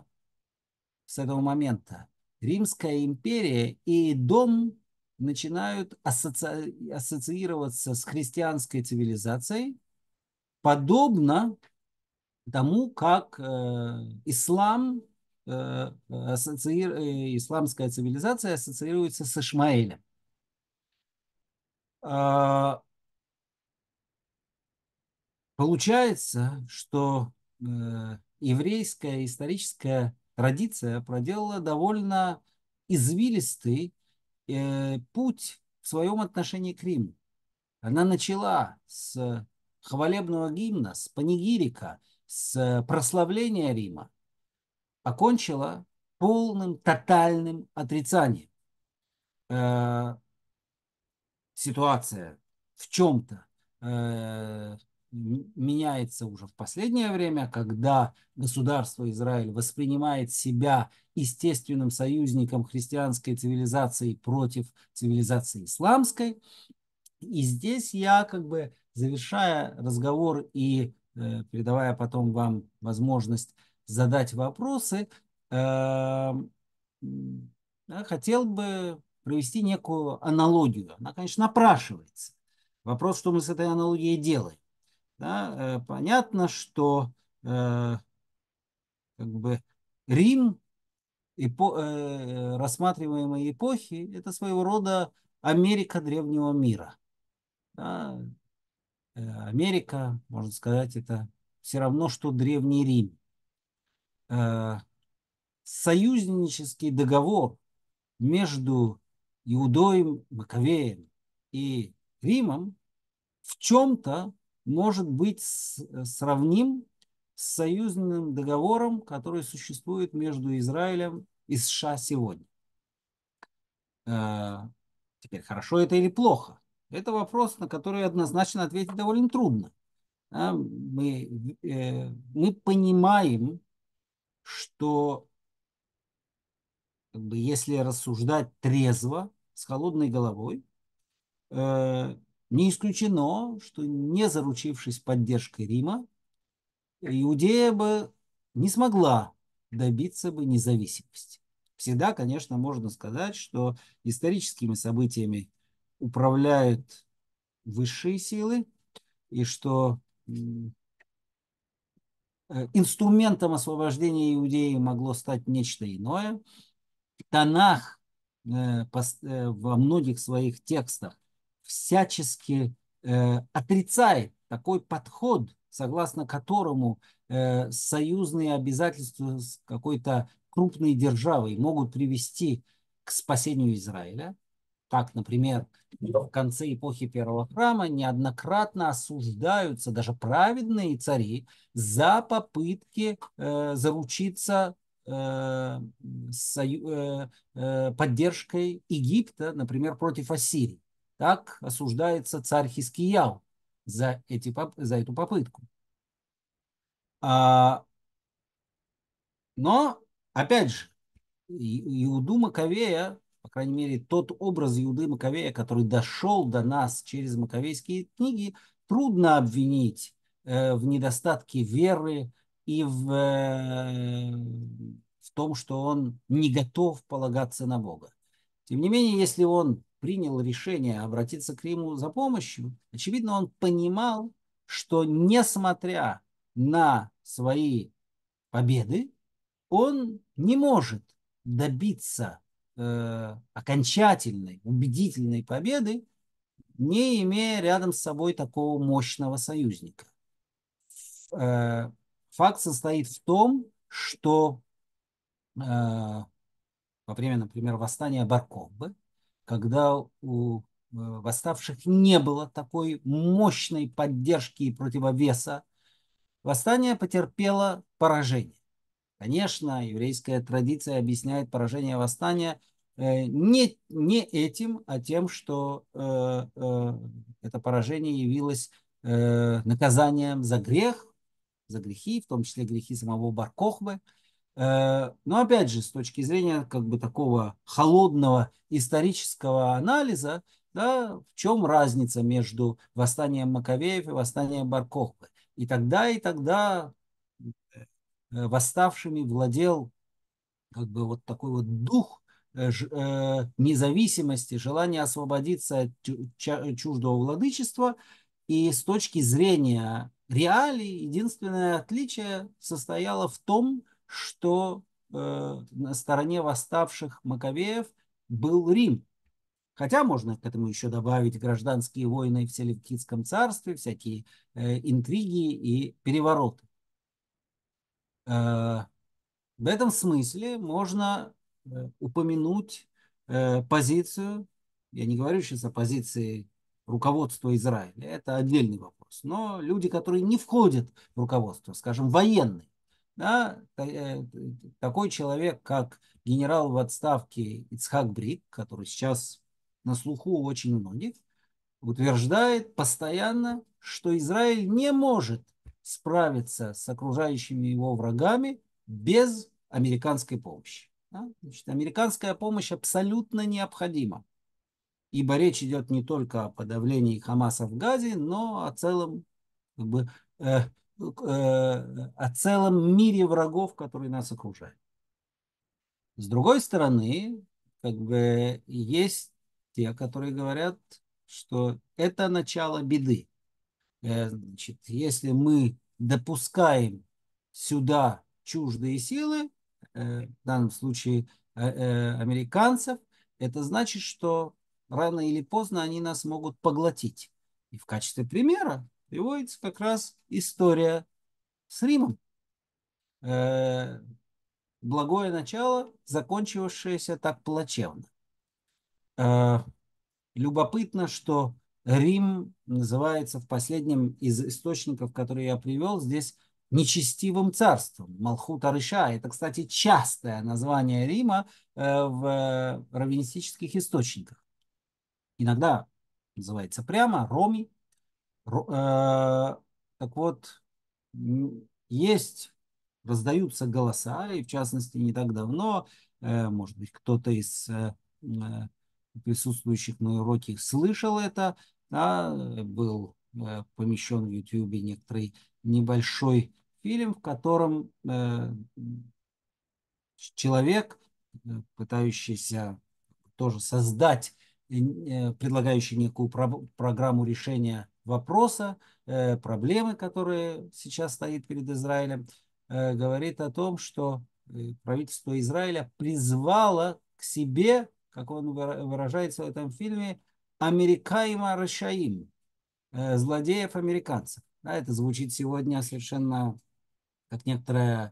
Римская империя и Дом начинают ассоциироваться с христианской цивилизацией, подобно тому, как исламская цивилизация ассоциируется с Ишмаэлем. Получается, что еврейская историческая традиция проделала довольно извилистый путь в своем отношении к Риму. Она начала с хвалебного гимна, с панигирика, с прославления Рима окончила полным, тотальным отрицанием. Ситуация в чем-то меняется уже в последнее время, когда государство Израиль воспринимает себя естественным союзником христианской цивилизации против цивилизации исламской. И здесь я, как бы завершая разговор и передавая потом вам возможность задать вопросы, э, я хотел бы провести некую аналогию. Она, конечно, напрашивается. Вопрос, что мы с этой аналогией делаем. Да, понятно, что как бы Рим рассматриваемой эпохи — это своего рода Америка древнего мира. Да, Америка, можно сказать, это все равно, что Древний Рим. Э, Союзнический договор между Иудоем, Маковеем и Римом в чем-то может быть сравним с союзным договором, который существует между Израилем и США сегодня. Э, Теперь, хорошо это или плохо? Это вопрос, на который однозначно ответить довольно трудно. Да, мы понимаем, что как бы, если рассуждать трезво, с холодной головой, э, не исключено, что не заручившись поддержкой Рима, Иудея бы не смогла добиться бы независимости. Всегда, конечно, можно сказать, что историческими событиями управляют высшие силы, и что инструментом освобождения Иудеи могло стать нечто иное. Танах во многих своих текстах всячески отрицает такой подход, согласно которому союзные обязательства с какой-то крупной державой могут привести к спасению Израиля. Так, например, в конце эпохи Первого храма неоднократно осуждаются даже праведные цари за попытки заручиться поддержкой Египта, например, против Ассирии. Так осуждается царь Хискияу за эту попытку. Но, опять же, Иуду Маковея, по крайней мере, тот образ Иуды Маковея, который дошел до нас через маковейские книги, трудно обвинить в недостатке веры и в том, что он не готов полагаться на Бога. Тем не менее, если он принял решение обратиться к Риму за помощью, очевидно, он понимал, что несмотря на свои победы, он не может добиться окончательной, убедительной победы, не имея рядом с собой такого мощного союзника. Факт состоит в том, что во время, например, восстания Бар-Кохбы, когда у восставших не было такой мощной поддержки и противовеса, восстание потерпело поражение. Конечно, еврейская традиция объясняет поражение восстания не этим, а тем, что это поражение явилось наказанием за грех, за грехи, в том числе грехи самого Бар-Кохбы. Но опять же, с точки зрения как бы такого холодного исторического анализа, да, в чем разница между восстанием Маковеев и восстанием Бар-Кохбы? И тогда восставшими владел как бы вот такой вот дух независимости, желание освободиться от чуждого владычества. И с точки зрения реалий, единственное отличие состояло в том, что на стороне восставших Маковеев был Рим. Хотя можно к этому еще добавить гражданские войны в Селевкидском царстве, всякие интриги и перевороты. В этом смысле можно упомянуть позицию, я не говорю сейчас о позиции руководства Израиля, это отдельный вопрос. вопрос. Но люди, которые не входят в руководство, скажем, военные, да, такой человек, как генерал в отставке Ицхак Брик, который сейчас на слуху у очень многих, утверждает постоянно, что Израиль не может справиться с окружающими его врагами без американской помощи. Да? Значит, американская помощь абсолютно необходима, ибо речь идет не только о подавлении Хамаса в Газе, но о целом, как бы, о целом мире врагов, которые нас окружают. С другой стороны, как бы есть те, которые говорят, что это начало беды. Значит, если мы допускаем сюда чуждые силы, в данном случае американцев, это значит, что рано или поздно они нас могут поглотить. И в качестве примера приводится как раз история с Римом. Э, Благое начало, закончившееся так плачевно. Э, Любопытно, что Рим называется в последнем из источников, которые я привел, здесь нечестивым царством, Малхут Арыша. Это, кстати, частое название Рима в раввинистических источниках. Иногда называется прямо Роми. Так вот, есть, раздаются голоса, и в частности не так давно, может быть, кто-то из присутствующих на уроке слышал это, да, был помещен в YouTube некоторый небольшой фильм, в котором человек, пытающийся тоже создать, предлагающий некую программу решения вопроса, проблемы, которые сейчас стоит перед Израилем, говорит о том, что правительство Израиля призвало к себе, как он выражается в этом фильме, Америкаима Рашаим, злодеев американцев. Да, это звучит сегодня совершенно как некоторая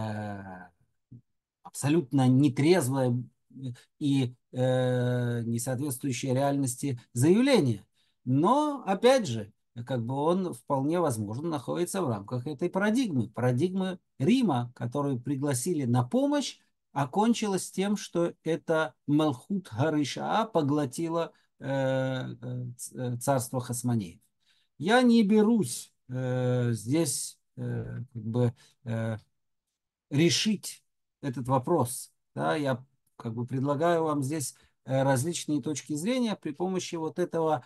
абсолютно нетрезвое и не соответствующее реальности заявление. Но, опять же, как бы он вполне возможно находится в рамках этой парадигмы Рима, которую пригласили на помощь, окончилась тем, что это Малхут Гарышаа поглотила царство Хасмонеев. Я не берусь здесь как бы решить этот вопрос. Да, я как бы предлагаю вам здесь различные точки зрения при помощи вот этого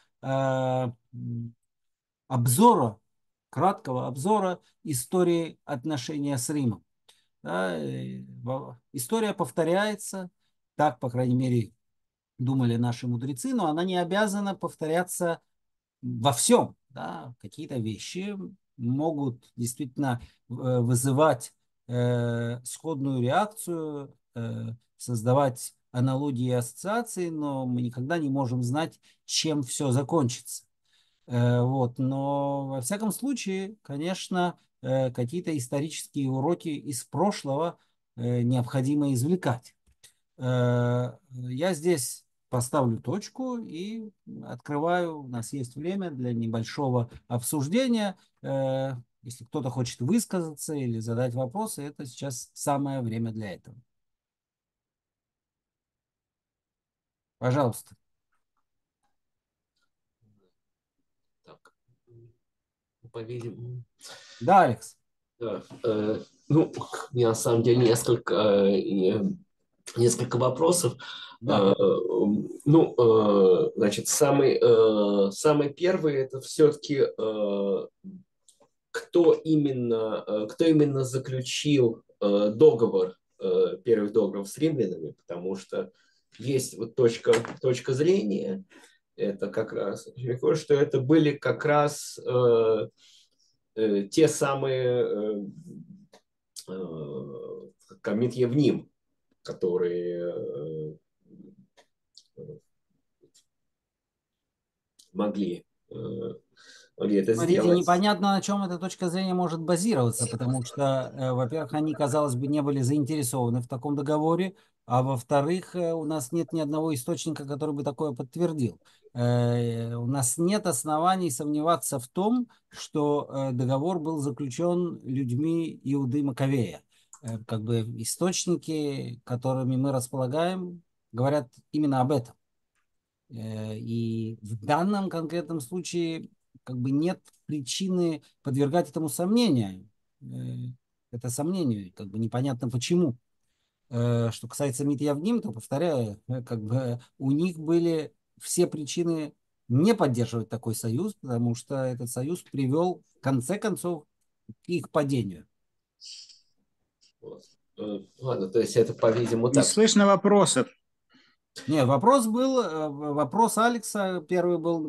обзора, краткого обзора истории отношения с Римом. Да, история повторяется, так, по крайней мере, думали наши мудрецы, но она не обязана повторяться во всем. Да, какие-то вещи могут действительно вызывать сходную реакцию, создавать аналогии и ассоциации, но мы никогда не можем знать, чем все закончится. Вот. Но во всяком случае, конечно, какие-то исторические уроки из прошлого необходимо извлекать. Я здесь поставлю точку и открываю. У нас есть время для небольшого обсуждения. Если кто-то хочет высказаться или задать вопросы, это сейчас самое время для этого. Пожалуйста. Так, по-видимому. Да, Алекс. Да, ну, у меня на самом деле несколько вопросов. Да. Ну, значит, самый первый это все-таки кто именно заключил договор, первый договор с римлянами, потому что есть вот точка зрения, это как раз, что это были как раз те самые Комит Евним, которые могли могли это Смотрите, сделать. непонятно, на чем эта точка зрения может базироваться, потому что, во-первых, они, казалось бы, не были заинтересованы в таком договоре, а во-вторых, у нас нет ни одного источника, который бы такое подтвердил. У нас нет оснований сомневаться в том, что договор был заключен людьми Иуды Маковея. Как бы источники, которыми мы располагаем, говорят именно об этом. И в данном конкретном случае как бы нет причины подвергать этому сомнению. Э, Это сомнению, как бы непонятно почему. Что касается Митьявним, то, повторяю, как бы у них были все причины не поддерживать такой союз, потому что этот союз привел, в конце концов, к их падению. Вот. Ладно, то есть это, по-видимому, Не так. слышно вопросов. Нет, вопрос был, вопрос Алекса первый был,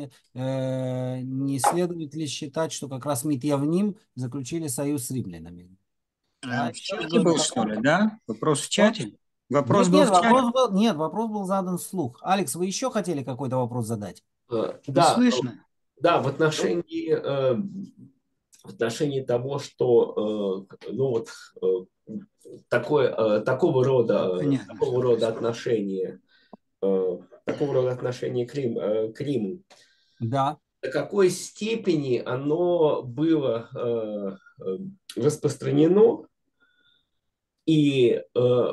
не следует ли считать, что как раз Митьявним заключили союз с римлянами. А В сейчас чате говорит, был, что ли, да? Вопрос в что? чате? Вопрос Нет, был нет, в чате? вопрос был задан вслух. Алекс, вы еще хотели какой-то вопрос задать? Не Да, слышно. да, Ну, в отношении того, что ну вот такого Понятно, что рода происходит. отношения, такого рода отношения к Риму, да, до какой степени оно было распространено и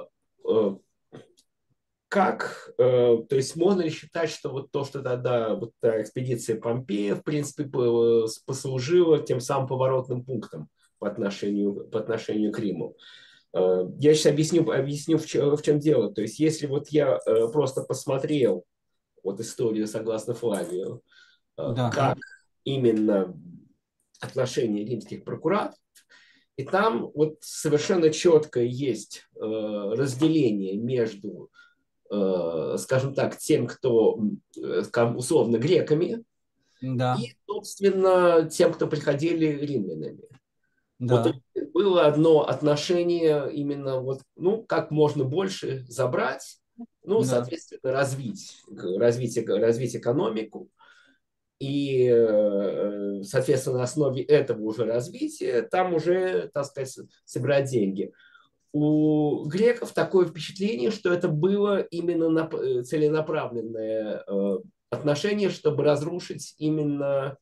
как, то есть можно ли считать, что вот то, что тогда вот та экспедиция Помпея, в принципе, послужила тем самым поворотным пунктом по отношению к Риму? Я сейчас объясню в чем дело. То есть если вот я просто посмотрел вот историю согласно Флавию, да, как именно отношения римских прокураторов, и там вот совершенно четко есть разделение между, скажем так, тем, кто, условно, греками, да, и, собственно, тем, кто приходили римлянами. Вот да, было одно отношение именно вот, ну, как можно больше забрать, ну, да, соответственно, развить экономику, и, соответственно, на основе этого уже развития там уже, так сказать, собирать деньги. У греков такое впечатление, что это было именно целенаправленное отношение, чтобы разрушить именно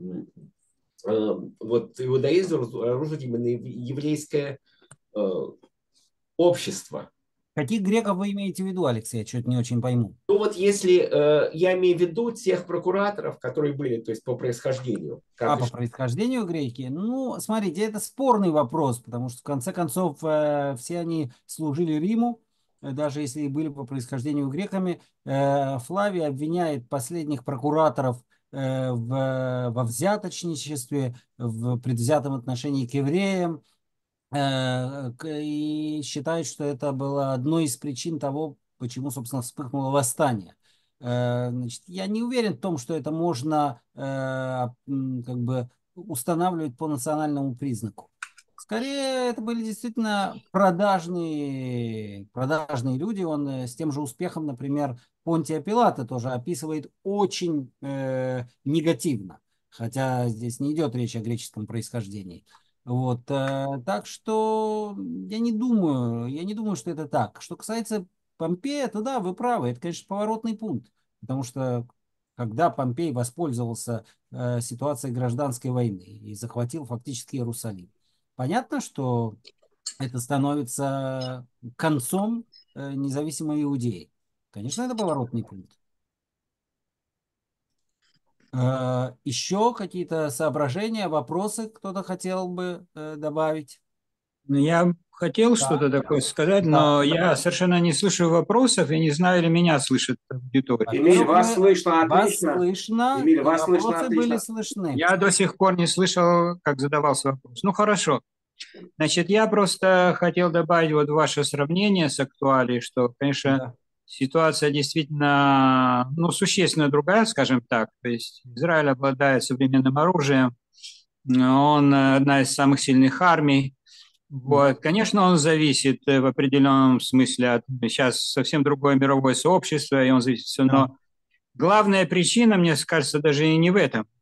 вот иудаизм, разрушить именно еврейское общество. каких греков вы имеете в виду, Алекс? Я что-то не очень пойму. Ну вот если я имею в виду тех прокураторов, которые были, то есть по происхождению, А как и по происхождению греки? Ну, смотрите, это спорный вопрос, потому что в конце концов все они служили Риму, даже если и были по происхождению греками. Флавий обвиняет последних прокураторов во взяточничестве, в предвзятом отношении к евреям, и считает, что это было одной из причин того, почему, собственно, вспыхнуло восстание. Значит, я не уверен в том, что это можно как бы устанавливать по национальному признаку. Скорее, это были действительно продажные люди. Он с тем же успехом, например, Понтия Пилата тоже описывает очень негативно, хотя здесь не идет речь о греческом происхождении. Вот, так что я не думаю, что это так. Что касается Помпея, то да, вы правы, это, конечно, поворотный пункт, потому что когда Помпей воспользовался ситуацией гражданской войны и захватил фактически Иерусалим, понятно, что это становится концом независимой Иудеи. Конечно, это поворотный пункт. Еще какие-то соображения, вопросы кто-то хотел бы добавить? Ну, я хотел Да, что-то такое сказать, да. но я совершенно не слышу вопросов и не знаю, или меня слышит аудитория. Эмиль, Во-первых, вас слышно вас отлично. слышно, Эмиль, и вас слышно вопросы были отлично. слышны. Я до сих пор не слышал, как задавался вопрос. Ну, хорошо. Значит, я просто хотел добавить вот ваше сравнение с актуалией, что, конечно, Да, ситуация действительно, ну, существенно другая, скажем так. То есть Израиль обладает современным оружием, он одна из самых сильных армий. да, Вот. Конечно, он зависит в определенном смысле от сейчас совсем другое мировое сообщество, и он зависит все. да, Но главная причина, мне кажется, даже и не в этом.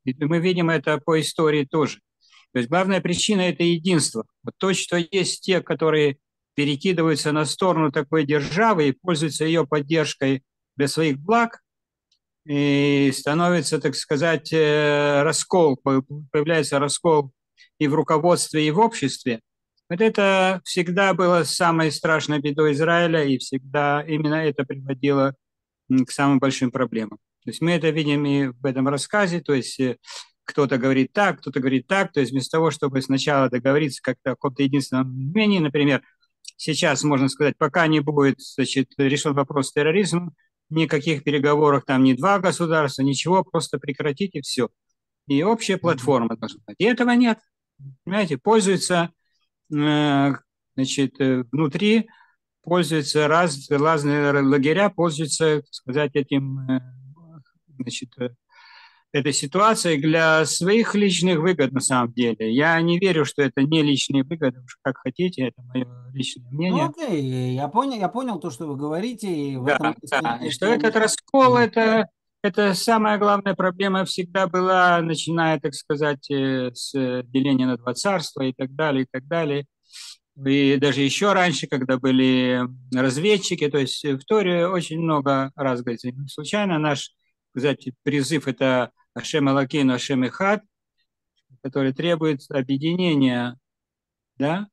И мы видим это по истории тоже. То есть главная причина – это единство. Вот то, что есть те, которые перекидываются на сторону такой державы и пользуются ее поддержкой для своих благ, и становится, так сказать, раскол, появляется раскол и в руководстве, и в обществе. Вот это всегда было самой страшной бедой Израиля, и всегда именно это приводило к самым большим проблемам. То есть мы это видим и в этом рассказе, то есть кто-то говорит так, кто-то говорит так, то есть вместо того, чтобы сначала договориться как-то о каком-то единственном мнении, например, сейчас, можно сказать, пока не будет, значит, решен вопрос с терроризмом, никаких переговоров там ни два государства, ничего, просто прекратить и все. И общая платформа должна быть. И этого нет. Понимаете, пользуются, значит, внутри пользуются разные лагеря, пользуются, так сказать, этим, значит, этой ситуацией для своих личных выгод на самом деле. Я не верю, что это не личные выгоды, уж как хотите, это мое личное Ну, мнение. окей, я понял то, что вы говорите, и в Да, этом да. И есть что этот раскол, это самая главная проблема всегда была, начиная, так сказать, с деления на два царства и так далее, и так далее. И даже еще раньше, когда были разведчики, то есть в Торе очень много раз говорится. Не случайно наш, так сказать, призыв – это Ашем Элокейну, Ашем Эхад, который требует объединения, да?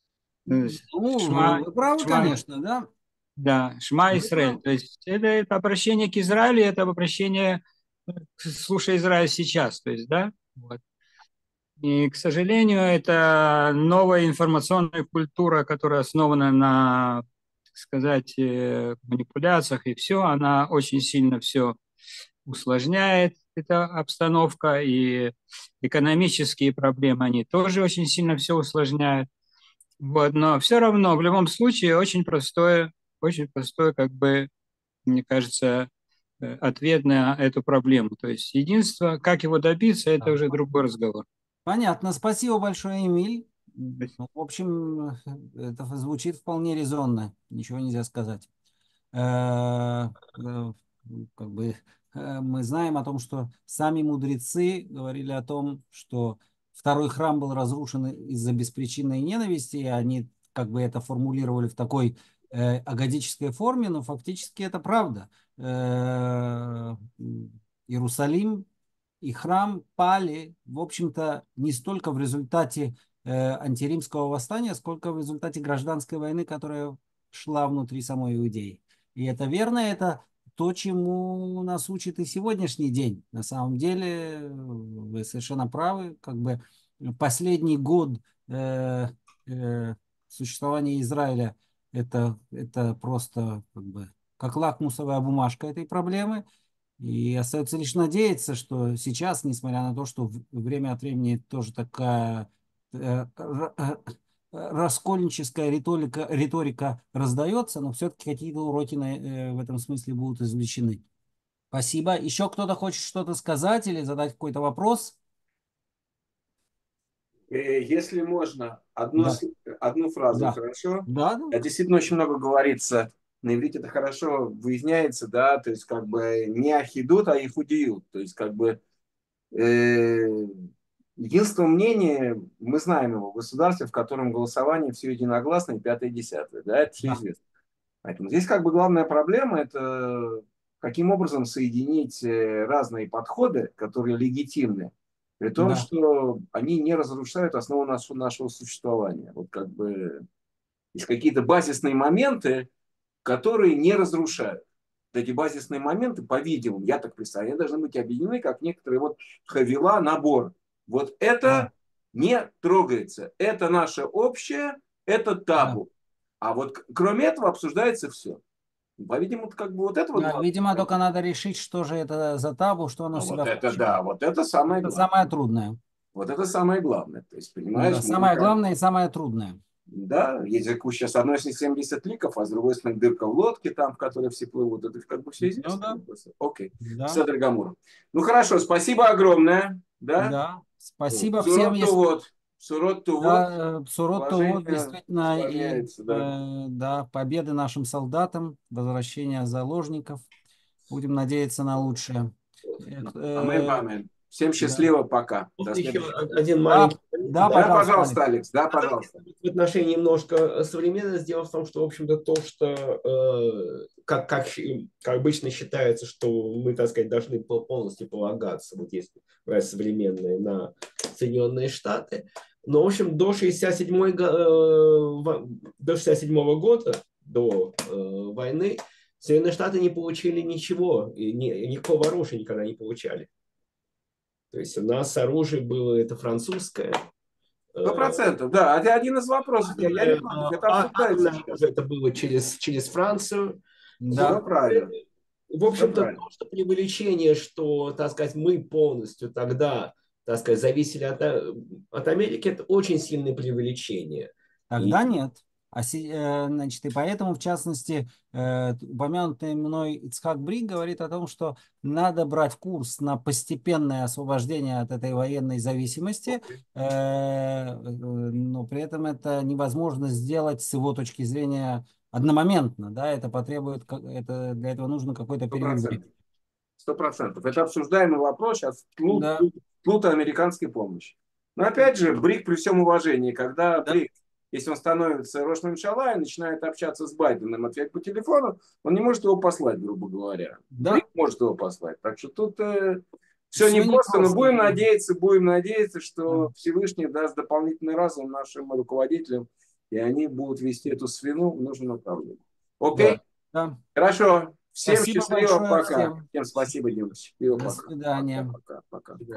Ну, Шма, вы правы, Шма, конечно, да. да, Шма Вы Исраэль. правы. То есть это обращение к Израилю, это обращение слушай Израиль сейчас, то есть, да? Вот. И, к сожалению, это новая информационная культура, которая основана на, так сказать, манипуляциях и все, она очень сильно все усложняет, эта обстановка, и экономические проблемы, они тоже очень сильно все усложняют. Вот, но все равно, в любом случае, очень простой, как бы, мне кажется, ответ на эту проблему. То есть единство, как его добиться, это Да. уже другой разговор. Понятно. Спасибо большое, Эмиль. Ну, в общем, это звучит вполне резонно. Ничего нельзя сказать. Как бы мы знаем о том, что сами мудрецы говорили о том, что второй храм был разрушен из-за беспричинной ненависти, и они как бы это формулировали в такой агадической форме, но фактически это правда. Иерусалим и храм пали, в общем-то, не столько в результате антиримского восстания, сколько в результате гражданской войны, которая шла внутри самой Иудеи. И это верно, это то, чему нас учит и сегодняшний день. На самом деле, вы совершенно правы, как бы последний год э, э, существования Израиля это просто как бы как лакмусовая бумажка этой проблемы. И остается лишь надеяться, что сейчас, несмотря на то, что время от времени тоже такая раскольническая риторика раздается, но все-таки какие-то уроки в этом смысле будут извлечены. Спасибо. Еще кто-то хочет что-то сказать или задать какой-то вопрос? Если можно, Да, одну фразу, да, хорошо? да, Действительно очень много говорится. На иврите это хорошо выясняется, да, то есть как бы не ахидут, а ихудиют. То есть как бы э, единство мнения, мы знаем его в государстве, в котором голосование все единогласно и пятое и десятое, да, это все да, известно. Поэтому здесь как бы главная проблема это каким образом соединить разные подходы, которые легитимны, при том, да, что они не разрушают основу нашего существования. Вот как бы есть какие-то базисные моменты, которые не разрушают. Вот эти базисные моменты, по-видимому, я так представляю, они должны быть объединены как некоторые вот хавила, набор. Вот да, это не трогается. Это наше общее, это да. табу. А вот кроме этого обсуждается все. По-видимому, как бы вот это вот Да, главное. видимо, только надо решить, что же это за табу, что оно А в вот себя это включает. да, вот это самое Это главное. самое трудное. Вот это самое главное. То есть, Да, понимаешь, мы самое как, главное и самое трудное. да, есть же куча, с одной стороны 70 ликов, а с другой стороны дырка в лодке, там, в которой все плывут. Это как бы все Ну известно. да, Окей, да, все, Гамур. Ну хорошо, спасибо огромное. Да? да. Спасибо всем, Сурот если Тувот. Сурот Тувот. да, Псурот-то вот Положение действительно и исполняется, да. да, победы нашим солдатам, возвращение заложников. Будем надеяться на лучшее. Амен, Э, амен. Всем счастливо, пока. До Можно еще следующего. один Да, маленький да, Да, пожалуйста, пожалуйста, Алекс. Алекс, да, пожалуйста. в отношении немножко современности. Дело в том, что, в общем-то, то, что как обычно считается, что мы, так сказать, должны полностью полагаться, вот если брать современные, на Соединенные Штаты. Но, в общем, до 67 года, до войны, Соединенные Штаты не получили ничего, и никакого оружия никогда не получали. То есть у нас оружие было это французское. 100%, да. Это один из вопросов. Я не против, это обсуждается Атомное сейчас. оружие это было через Францию. Да. Все правильно. В общем-то, правильно. то, что преувеличение, что, так сказать, мы полностью тогда, так сказать, зависели от Америки, это очень сильное преувеличение. Тогда нет. Значит, и поэтому, в частности, упомянутый мной Ицхак Брик говорит о том, что надо брать курс на постепенное освобождение от этой военной зависимости, но при этом это невозможно сделать с его точки зрения одномоментно. Да? Это потребует, для этого нужно какой-то период времени. 100%. Это обсуждаемый вопрос сейчас Да. вплоть американской помощи. Но опять же, Брик при всем уважении, когда Да. Брик, если он становится Рош мамшала и начинает общаться с Байденом, отвечать по телефону, он не может его послать, грубо говоря. Да. Брик может его послать. Так что тут все Всё непросто, но непросто. будем надеяться, что Всевышний даст дополнительный разум нашим руководителям, и они будут вести эту свину в нужном направлении. Окей? Да. Хорошо. Всем Спасибо счастливо, большое пока. всем. Всем спасибо, девочки. Счастливо, До пока. свидания. Пока.